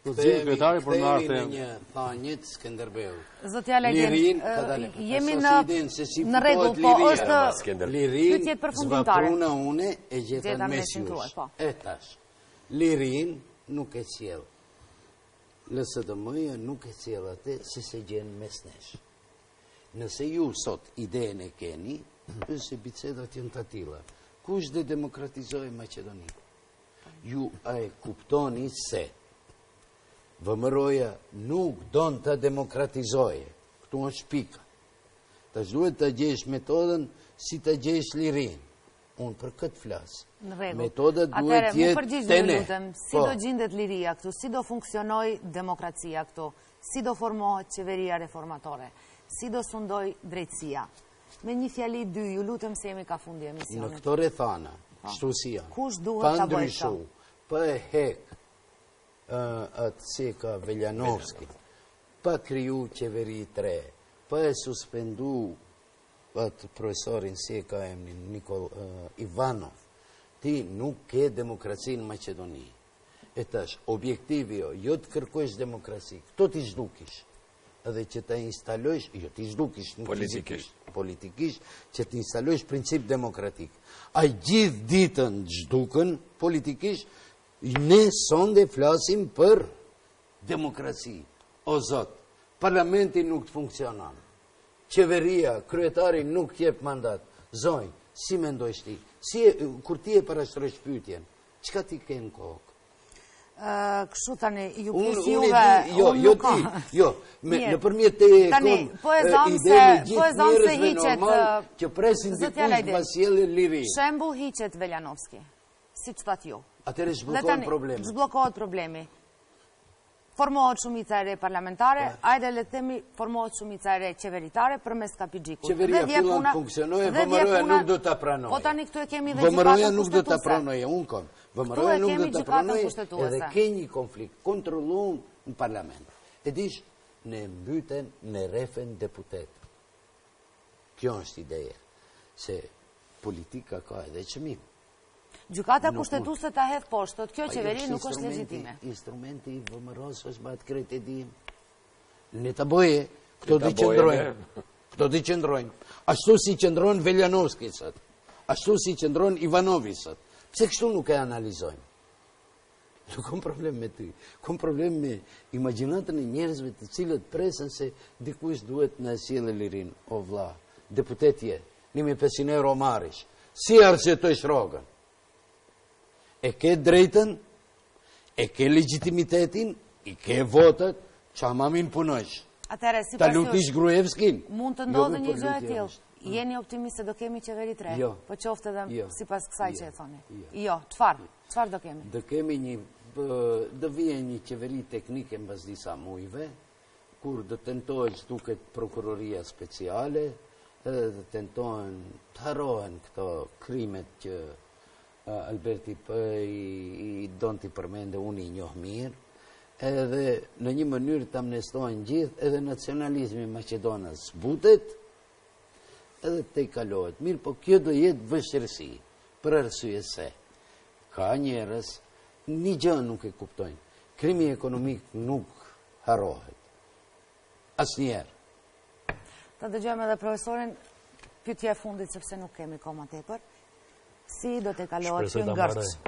Shpëtëzim kryetari për në arte. Kthehemi në një thanjit Skënderbeu. Zotja Legjen, Lirin, ë, ka dalë. jemi Aso në si idenë se si në rregull, fitohet po liria. është Lirin, pyetje përfundimtare. zvapruna une e Gjeta gjeta me mes shintruar, jush. po. E tash, lirin nuk e sjell. L S D M-ja nuk e sjell atë se se gjen mes nesh. Nëse ju sot idenë e keni, se bicedat janë të tilla. Kush dhe demokratizoi Maqedoninë? Ju a e kuptoni se vëmëroja nuk don të demokratizoje. Këtu është pika. Tash duhet të gjesh metodën si të gjesh lirin. Unë për këtë flasë. Në rregull. Metoda duhet Atëherë, mu jetë përgjigjni, te ju ne. lutem, si Po. do gjendet liria këtu, si do funksionoj demokracia këtu, si do formohet qeveria reformatore, si do sundoj drejtësia. Me një fjali dy, ju lutem se jemi ka fundi Në emisionit. këto rethana, shtu si janë. Kush duhet ta bëjë ndryshu, këto? pa e hek ë, atë si ka Veljanovski, pa kriju qeveri tre, pa e suspendu atë profesorin si e ka emnin Nikol ë, Ivanov, ti nuk ke demokraci në Maqedoni. E tash, objektivi jo, jo të kërkojsh demokraci, këto ti zhdukish. Edhe që të instalojsh, jo ti zhdukish, nuk Politikisht. fizikisht, politikisht, që të instalojsh princip demokratik. A gjithë ditën zhdukën politikisht, ne sonde flasim për demokraci. O Zot, parlamenti nuk të funksionon. Qeveria, kryetari nuk jep mandat. Zonjë, si mendojsh ti? Si e, kur ti e parashtrosh pyetjen, çka ti ke në kokë? Ë, Kështu tani, ju Unë pjesë unë juve, e di, jo, unë jo nuk ti, ka. jo, me, Mirë. në përmjet te Tani, kom, po e e, zam ide se, në po e gjithë zam se njerëzve hiqet, normal, ë, që presin Zotja dikush Lajden, pasjellë liri. shembull hiqet Veljanovski, si që thatë ju. Atëre Dhe zhbukon tani, problemi. zhbllokohet problemi. Formohet shumica e re parlamentare, ajde le të themi formohet shumica e re qeveritare përmes Kapixhikut. Qeveria Dhe vje fillan puna- funksionojë, dhe vje vëmëroja puna- nuk do ta pranojë. Po tani këtu e kemi dhe Vëmëroja gjykatën nuk do ta kushtetuese. pranojë, unë kom. Këtu Vëmëroja e nuk kemi do ta gjykatën pranojë kushtetuese. edhe ke një konflikt kontrolluar në parlament. E dish, ne mbyten në refen deputet. Kjo është ideja, se politika ka edhe qëmim. Gjykata Nuk- kushtetuese ta hedh poshtë, thotë kjo Ajo qeveri është nuk është instrumenti- legjitime. Instrumenti i vëmëros është bat krejt e dim. Ne të boje, këto Ne ta të boje, qëndrojnë. ne. Këto të qëndrojnë. Ashtu si qëndrojnë Veljanovski sot. Ashtu si qëndrojnë Ivanovi sot. Pse kështu nuk e analizojnë? Nuk kom problem me ty. Kom problem me imagjinatën e njerëzve të cilët presën se dikush duhet në sjellë lirin. O vlla, deputetje, nimi pesëqind euro marrish. Si arsyetojsh rrogën? E ke drejtën, e ke legitimitetin, i ke votat, qa mamin punojsh. Atëherë, si Ta pas lutish jush, Gruevskin. mund të Jo, ndodhë nuk një për gjë e lutje tillë. është. Jeni optimist se do kemi qeveri tre? Jo. Po qoftë edhe Jo. sipas kësaj Jo. që e thoni. Jo. Jo, çfarë? Çfarë do kemi? Dhe kemi një, bë, dhe vjen një qeveri teknike mbas disa mujve, kur dhe tentohet duket prokuroria speciale, edhe dhe tentohen të harohen këto krimet që uh, Alberti P. i, i don t'i përmende, unë i njoh mirë, edhe në një mënyrë të amnestohen gjithë, edhe nacionalizmi Maqedonas zbutet, edhe te i kalohet. Mirë, po kjo do jetë vështirësi, për arsye se ka njerëz, një gjë nuk e kuptojnë. Krimi ekonomik nuk harrohet. Asnjëherë. Ta dëgjojmë edhe profesorin, pyetja e fundit sepse nuk kemi kohë më tepër. Si do të kalohet Shpresoj ky ta ngërç? mbaroj.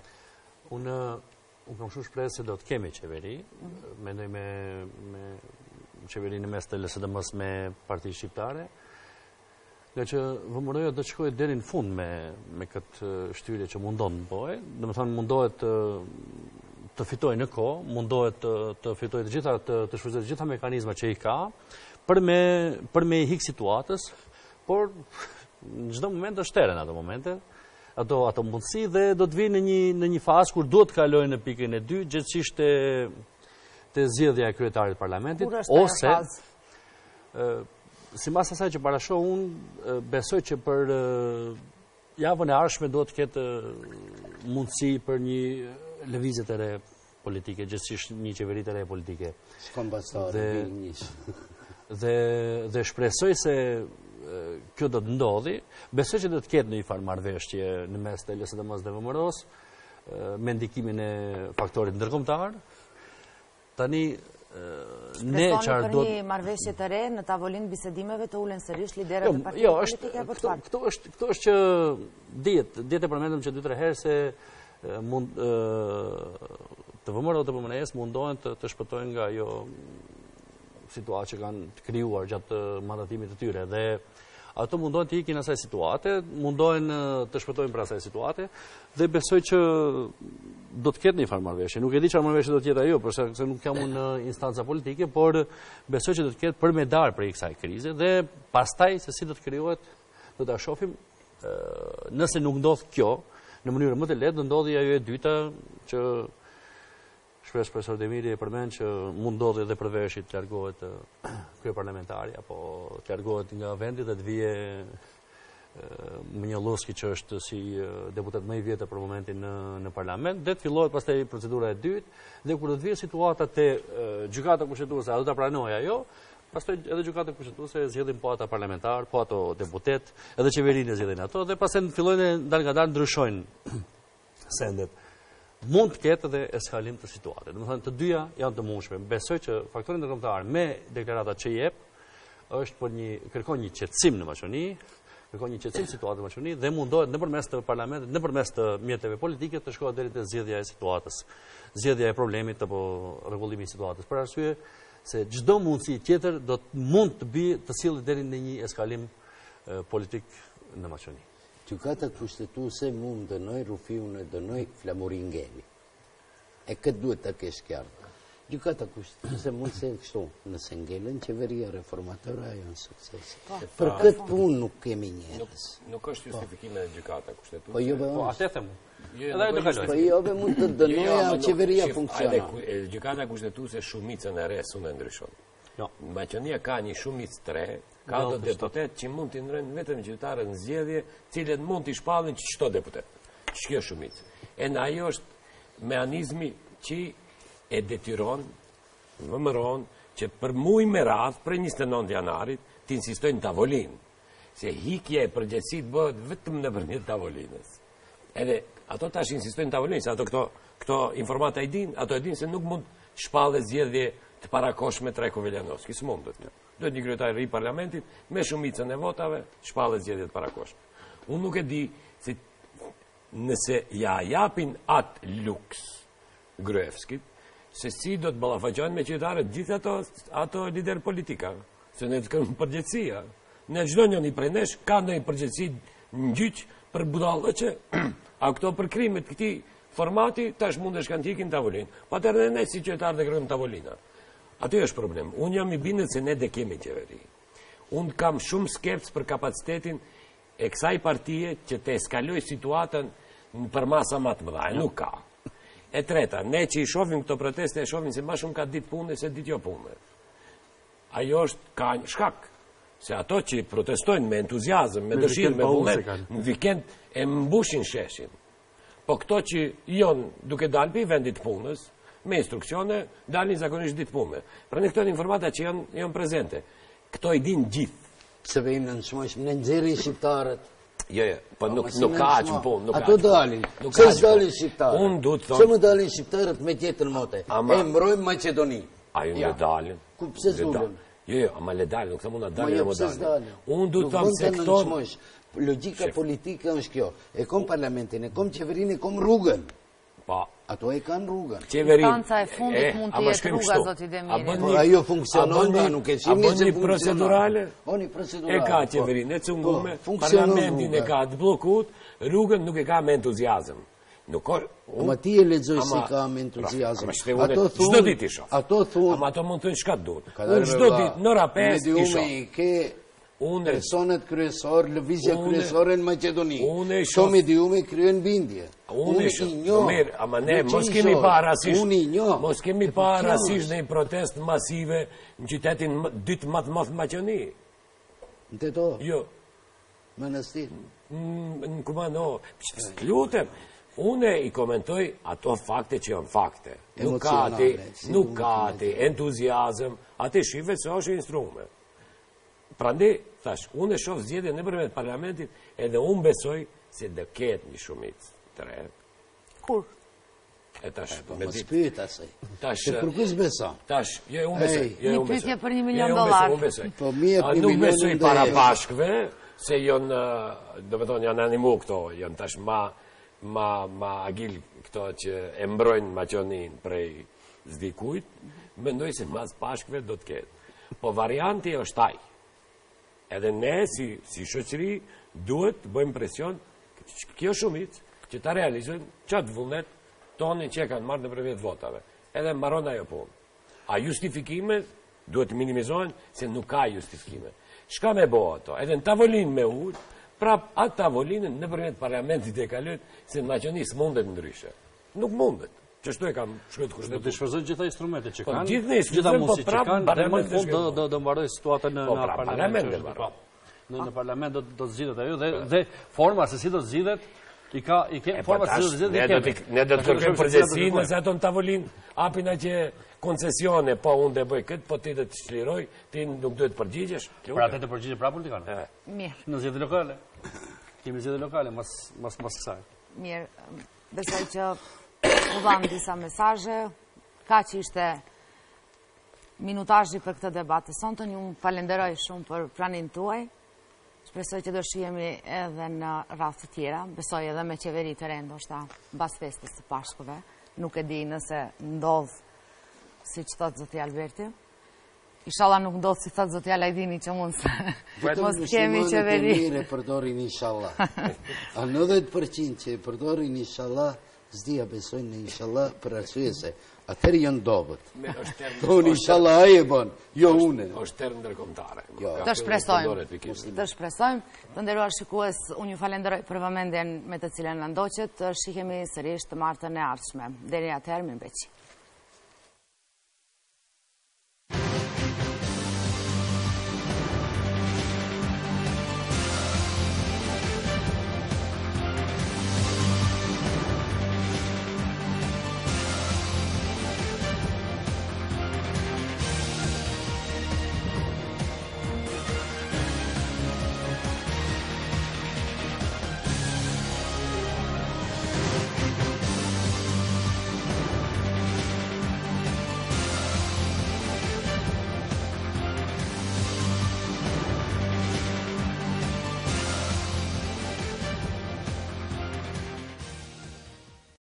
Unë unë kam shumë shpresë se do të kemi qeveri. Mendoj me me qeverinë mes të L S D M-s me Parti Shqiptare. Nga që vëmëroja do të shkojë deri në fund me me këtë shtyrje që mundon të bëjë. Domethënë mundohet të të fitojë në kohë, mundohet të, të fitojë të gjitha të, të shfrytëzojë të gjitha mekanizmat që i ka për me për me i hik situatës, por në çdo moment është teren ato momente. Ato ato mundësi dhe do të vinë në një në një fazë kur duhet të kalojë në pikën e dy, gjithsesi te te zgjedhja e kryetarit të parlamentit Kur është ajo ose fazë? ë sipas asaj që parashoh unë, ë, besoj që për ë, javën e ardhshme duhet të ketë ë, mundësi për një lëvizje të re politike, gjithsesi një qeveri të re politike. Shkon bastare, Dhe- njësh. Dhe dhe shpresoj se ë, kjo do të ndodhi. Besoj që do të ketë në një farë marrëveshje në mes të L S D M-s dhe V M R-s, ë, me ndikimin e faktorit ndërkombëtar. Tani, ne Shpresoni qarë do... për një marrëveshje të re në tavolinë bisedimeve të ulen sërish liderët e partive Jo, politike apo të parë? këto është këto është që dihet, dihet e përmendëm që dy tre herë se mund të vëmërë dhe të pëmënes mundohen të, të shpëtojnë nga ajo situatë që kanë të krijuar gjatë mandatimit të tyre dhe ato mundohen të ikin asaj situate, mundohen të shpëtojnë për asaj situate dhe besoj që do të ketë një farë marrëveshje. Nuk e di çfarë marrëveshje do të jetë ajo, përse se nuk jam unë në instanca politike, por besoj që do të ketë për me darë për kësaj krize dhe pastaj se si do të krijohet do ta shohim. Nëse nuk ndodh kjo në mënyrë më të lehtë, do ndodhi ajo e dyta që shpesh profesor Demiri e përmend që mund ndodhi edhe përvereshit të largohet kryeparlamentari apo të largohet nga vendi dhe të vije Mnjollovski që është si deputet më i vjetër për momentin në, në parlament dhe të fillohet pastaj procedura e dytë dhe kur do të vijë situata te gjykata kushtetuese, a do ta pranojë ajo, pastaj edhe gjykata kushtetuese zgjedhin po ata parlamentar, po ato deputet, edhe qeverinë zgjedhin ato dhe pastaj fillojnë ndal nga dal ndryshojnë sendet. Mund të ketë edhe eskalim të situatës. Domethënë të dyja janë të mundshme. Besoj që faktori ndërkombëtar me deklaratat që jep është për një kërkon një qetësim në Maqedoni, kërkon një qetësim situatës në Maqedoni dhe mundohet nëpërmes të parlamentit, nëpërmes të mjeteve politike të shkohet deri te zgjedhja e situatës, zgjedhja e problemit apo rregullimi i situatës. Për arsye se çdo mundësi tjetër do të mund të bëjë të sillet deri në një eskalim e, politik në Maqedoni. Gjykata kushtetuese mund dënoj Rufiun e dënoj Flamuringeli. E këtë duhet të kesh qartë. Gjykata kushtetuese mund se kështu, nëse ngelen qeveria reformatore ajo në sukses. Për këtë punë nuk kemi njerëz. Nuk është justifikime në gjykata kushtetuese. Po jo be. Po atë them. Edhe ajo do kaloj. Po jo be mund të dënoja qeveria funksionon. Gjykata kushtetuese shumicën e re sunë ndryshon. Jo. Maqedonia ka një shumicë të re, ka do deputet që mund të ndrojnë vetëm qytetarët në zgjedhje, cilët mund të shpallin çdo deputet. Ç'kjo shumicë. E në ajo është mekanizmi që e detyron, vëmëron që për muaj me radhë për njëzet e nëntë janarit të insistojnë në tavolinë, se hikja e përgjegjësit bëhet vetëm nëpërmjet tavolinës. Edhe ato tash insistojnë në tavolinë, se ato këto këto informata i dinë, ato e dinë se nuk mund shpallë zgjedhje të parakoshme Trajko Veljanovski, s'mundet. Duhet një kryetar i parlamentit me shumicën e votave shpallë zgjedhje të parakoshme. Unë nuk e di se nëse ja japin atë luks Gruevskit, se si do të ballafaqohen me qytetarët gjithë ato ato lider politika, se ne të kemi përgjegjësia. Ne çdo njëri prej nesh ka ndonjë përgjegjësi në gjyq për budallë që a këto për krimet këtij formati tash mundesh kanë të ikin tavolinë. Patërë ne si qytetarë të kërkojmë tavolina. Aty është problem. Unë jam i bindur se ne dhe kemi qeveri. Unë kam shumë skepës për kapacitetin e kësaj partie që të eskaloj situatën për masa më të mëdha. Nuk ka. E treta, ne që i shohim këto proteste, e shohim se më shumë ka ditë pune se ditë jo pune. Ajo është ka një shkak. Se ato që protestojnë me entuziazëm, me dëshirë, me vullnet, në vikend e mbushin sheshin. Po këto që jonë duke dalë për i vendit punës, me instruksione, dalin zakonisht ditë punë. Pra në këto informata që janë, janë prezente. Këto i din gjithë. Pse vejnë në nëshmojshmë, në nxerin shqiptarët. Jo, jo, po nuk, nuk ka aqë më punë. Ato dalin. Se s'dalin shqiptarët. Unë du të thonë... Se më dalin shqiptarët me tjetën mote. E mbrojmë Maqedoni. A ju në dalin. Ku pse s'dullen? Jo, jo, ama le dalin, nuk të mund të dalin e më dalin. dalin. Unë du të thonë se këto... Logika politike është kjo. E kom parlamentin, e kom qeverinë, e kom rrugën. Pa. Ato e kanë rrugën. Instanca e fundit mund të jetë rruga, zoti Demiri. Po ajo funksionon, nuk e shihni se funksionon. Oni procedurale. E ka qeverinë, e cungume, parlamentin e ka të bllokut, rrugën nuk e ka me entuziazëm. Nuk ka... Ama ti e lexoj se ka me entuziazëm. Ato thonë... Çdo ditë i shoh. Ato thonë... Ama ato mund të thonë çka duhet. Unë çdo ditë në ora pesë i shoh. Unë personet kryesor, lëvizja kryesore në Maqedoni. Shumë i diume kryen bindje. Unë i njoh. Mirë, ama ne mos kemi pa rasisht. Unë i njoh. Mos kemi pa rasisht në një protestë masive në qytetin dytë më të madh të Maqedoni. Në Teto? Jo. Manastir. Në Kumano. Lutem. Unë i komentoj ato fakte që janë fakte. Nuk ka ati, nuk ka ati entuziazëm, ati shive se është instrume. Prandaj, thash, unë e shoh zgjedhjen nëpërmjet parlamentit, edhe unë besoj se do ketë një shumicë të re. Kur? E tash, Po me mos ditë. pyet asaj. Tash, Se kur kush beson? tash, jo, unë besoj. Ej. jo, Një unë besoj. pyetje për një Jo, milion unë besoj, dollar. unë besoj. Po, mi jep A, një nuk milion besoj dhe- para bashkëve, se janë, do të thonë, janë animu këto, janë tash ma, ma, ma agil këto që e mbrojnë Maqonin prej zdikujt, mendoj se mas bashkëve do të ketë. Po varianti është taj. Edhe ne, si, si shoqëri, duhet të bëjmë presion, kjo shumic, që ta realizojnë qatë vullnet tonin që e kanë marrë në përmjet votave. Edhe mbaron ajo punë. A justifikime duhet të minimizohen, se nuk ka justifikime. Shka me bo ato? Edhe në tavolinë me ullë, prap atë tavolinën në përmjet parlamentit e kalët, se në Maqonis mundet ndryshe. Nuk mundet. Qështu e kam shkruajtur Do të kushtetues. shfrytëzojnë gjitha instrumentet që Po, kanë, gjithë ne gjitha shfrytëzojmë, mundësitë po që prapë kanë, dhe më parlamenti në fund do shkëndijë. do do mbaroj situatën në Po, në pra, parlament. parlament që do është, mbaroj. po. Në në parlament do do të zgjidhet ajo dhe dhe forma se si do të zgjidhet i ka i ke E, po, forma se si do tash, të zgjidhet. ne i do kemi. t'i- ne do të Tash do kërkojmë shohim se përgjegjësi cilat do të nëse ato në tavolinë apin që koncesione, po unë dhe bëj këtë, po ti dhe të çliroj, ti nuk duhet përgjigjesh. bëjnë. Pra atë të përgjigje pra politikanë. E, Mirë, Në zgjedhje lokale. Kemi zgjedhje lokale mas mas mas kësaj. mirë. Besoj që u dhanë disa mesazhe. Ka që ishte minutazhi për këtë debat të sonte. Ju falenderoj shumë për pranin tuaj. Shpresoj që do shihemi edhe në raste të tjera. Besoj edhe me qeveri të re, ndoshta mbas festës së Pashkëve. Nuk e di nëse ndodh siç thotë zoti Alberti. Inshallah nuk ndodh si thotë zoti Alajdini që mund se mos kemi qeveri. Mire e përdorin inshallah. A nëntëdhjetë përqind që e përdorin inshallah, zdia besojnë në inshallah për arsye se atëherë janë dobët. me është term, Thonë inshallah ai e bën, jo une. është term ndërkombëtare. Jo. Ka Të filluar shpresojmë. përdoret pikërisht. Të shpresojmë. Të nderuar shikues, unë ju falenderoj për vëmendjen me të cilën na ndoqët. Shihemi sërish të martën e ardhshme. Deri atëherë, mirëmbëqje.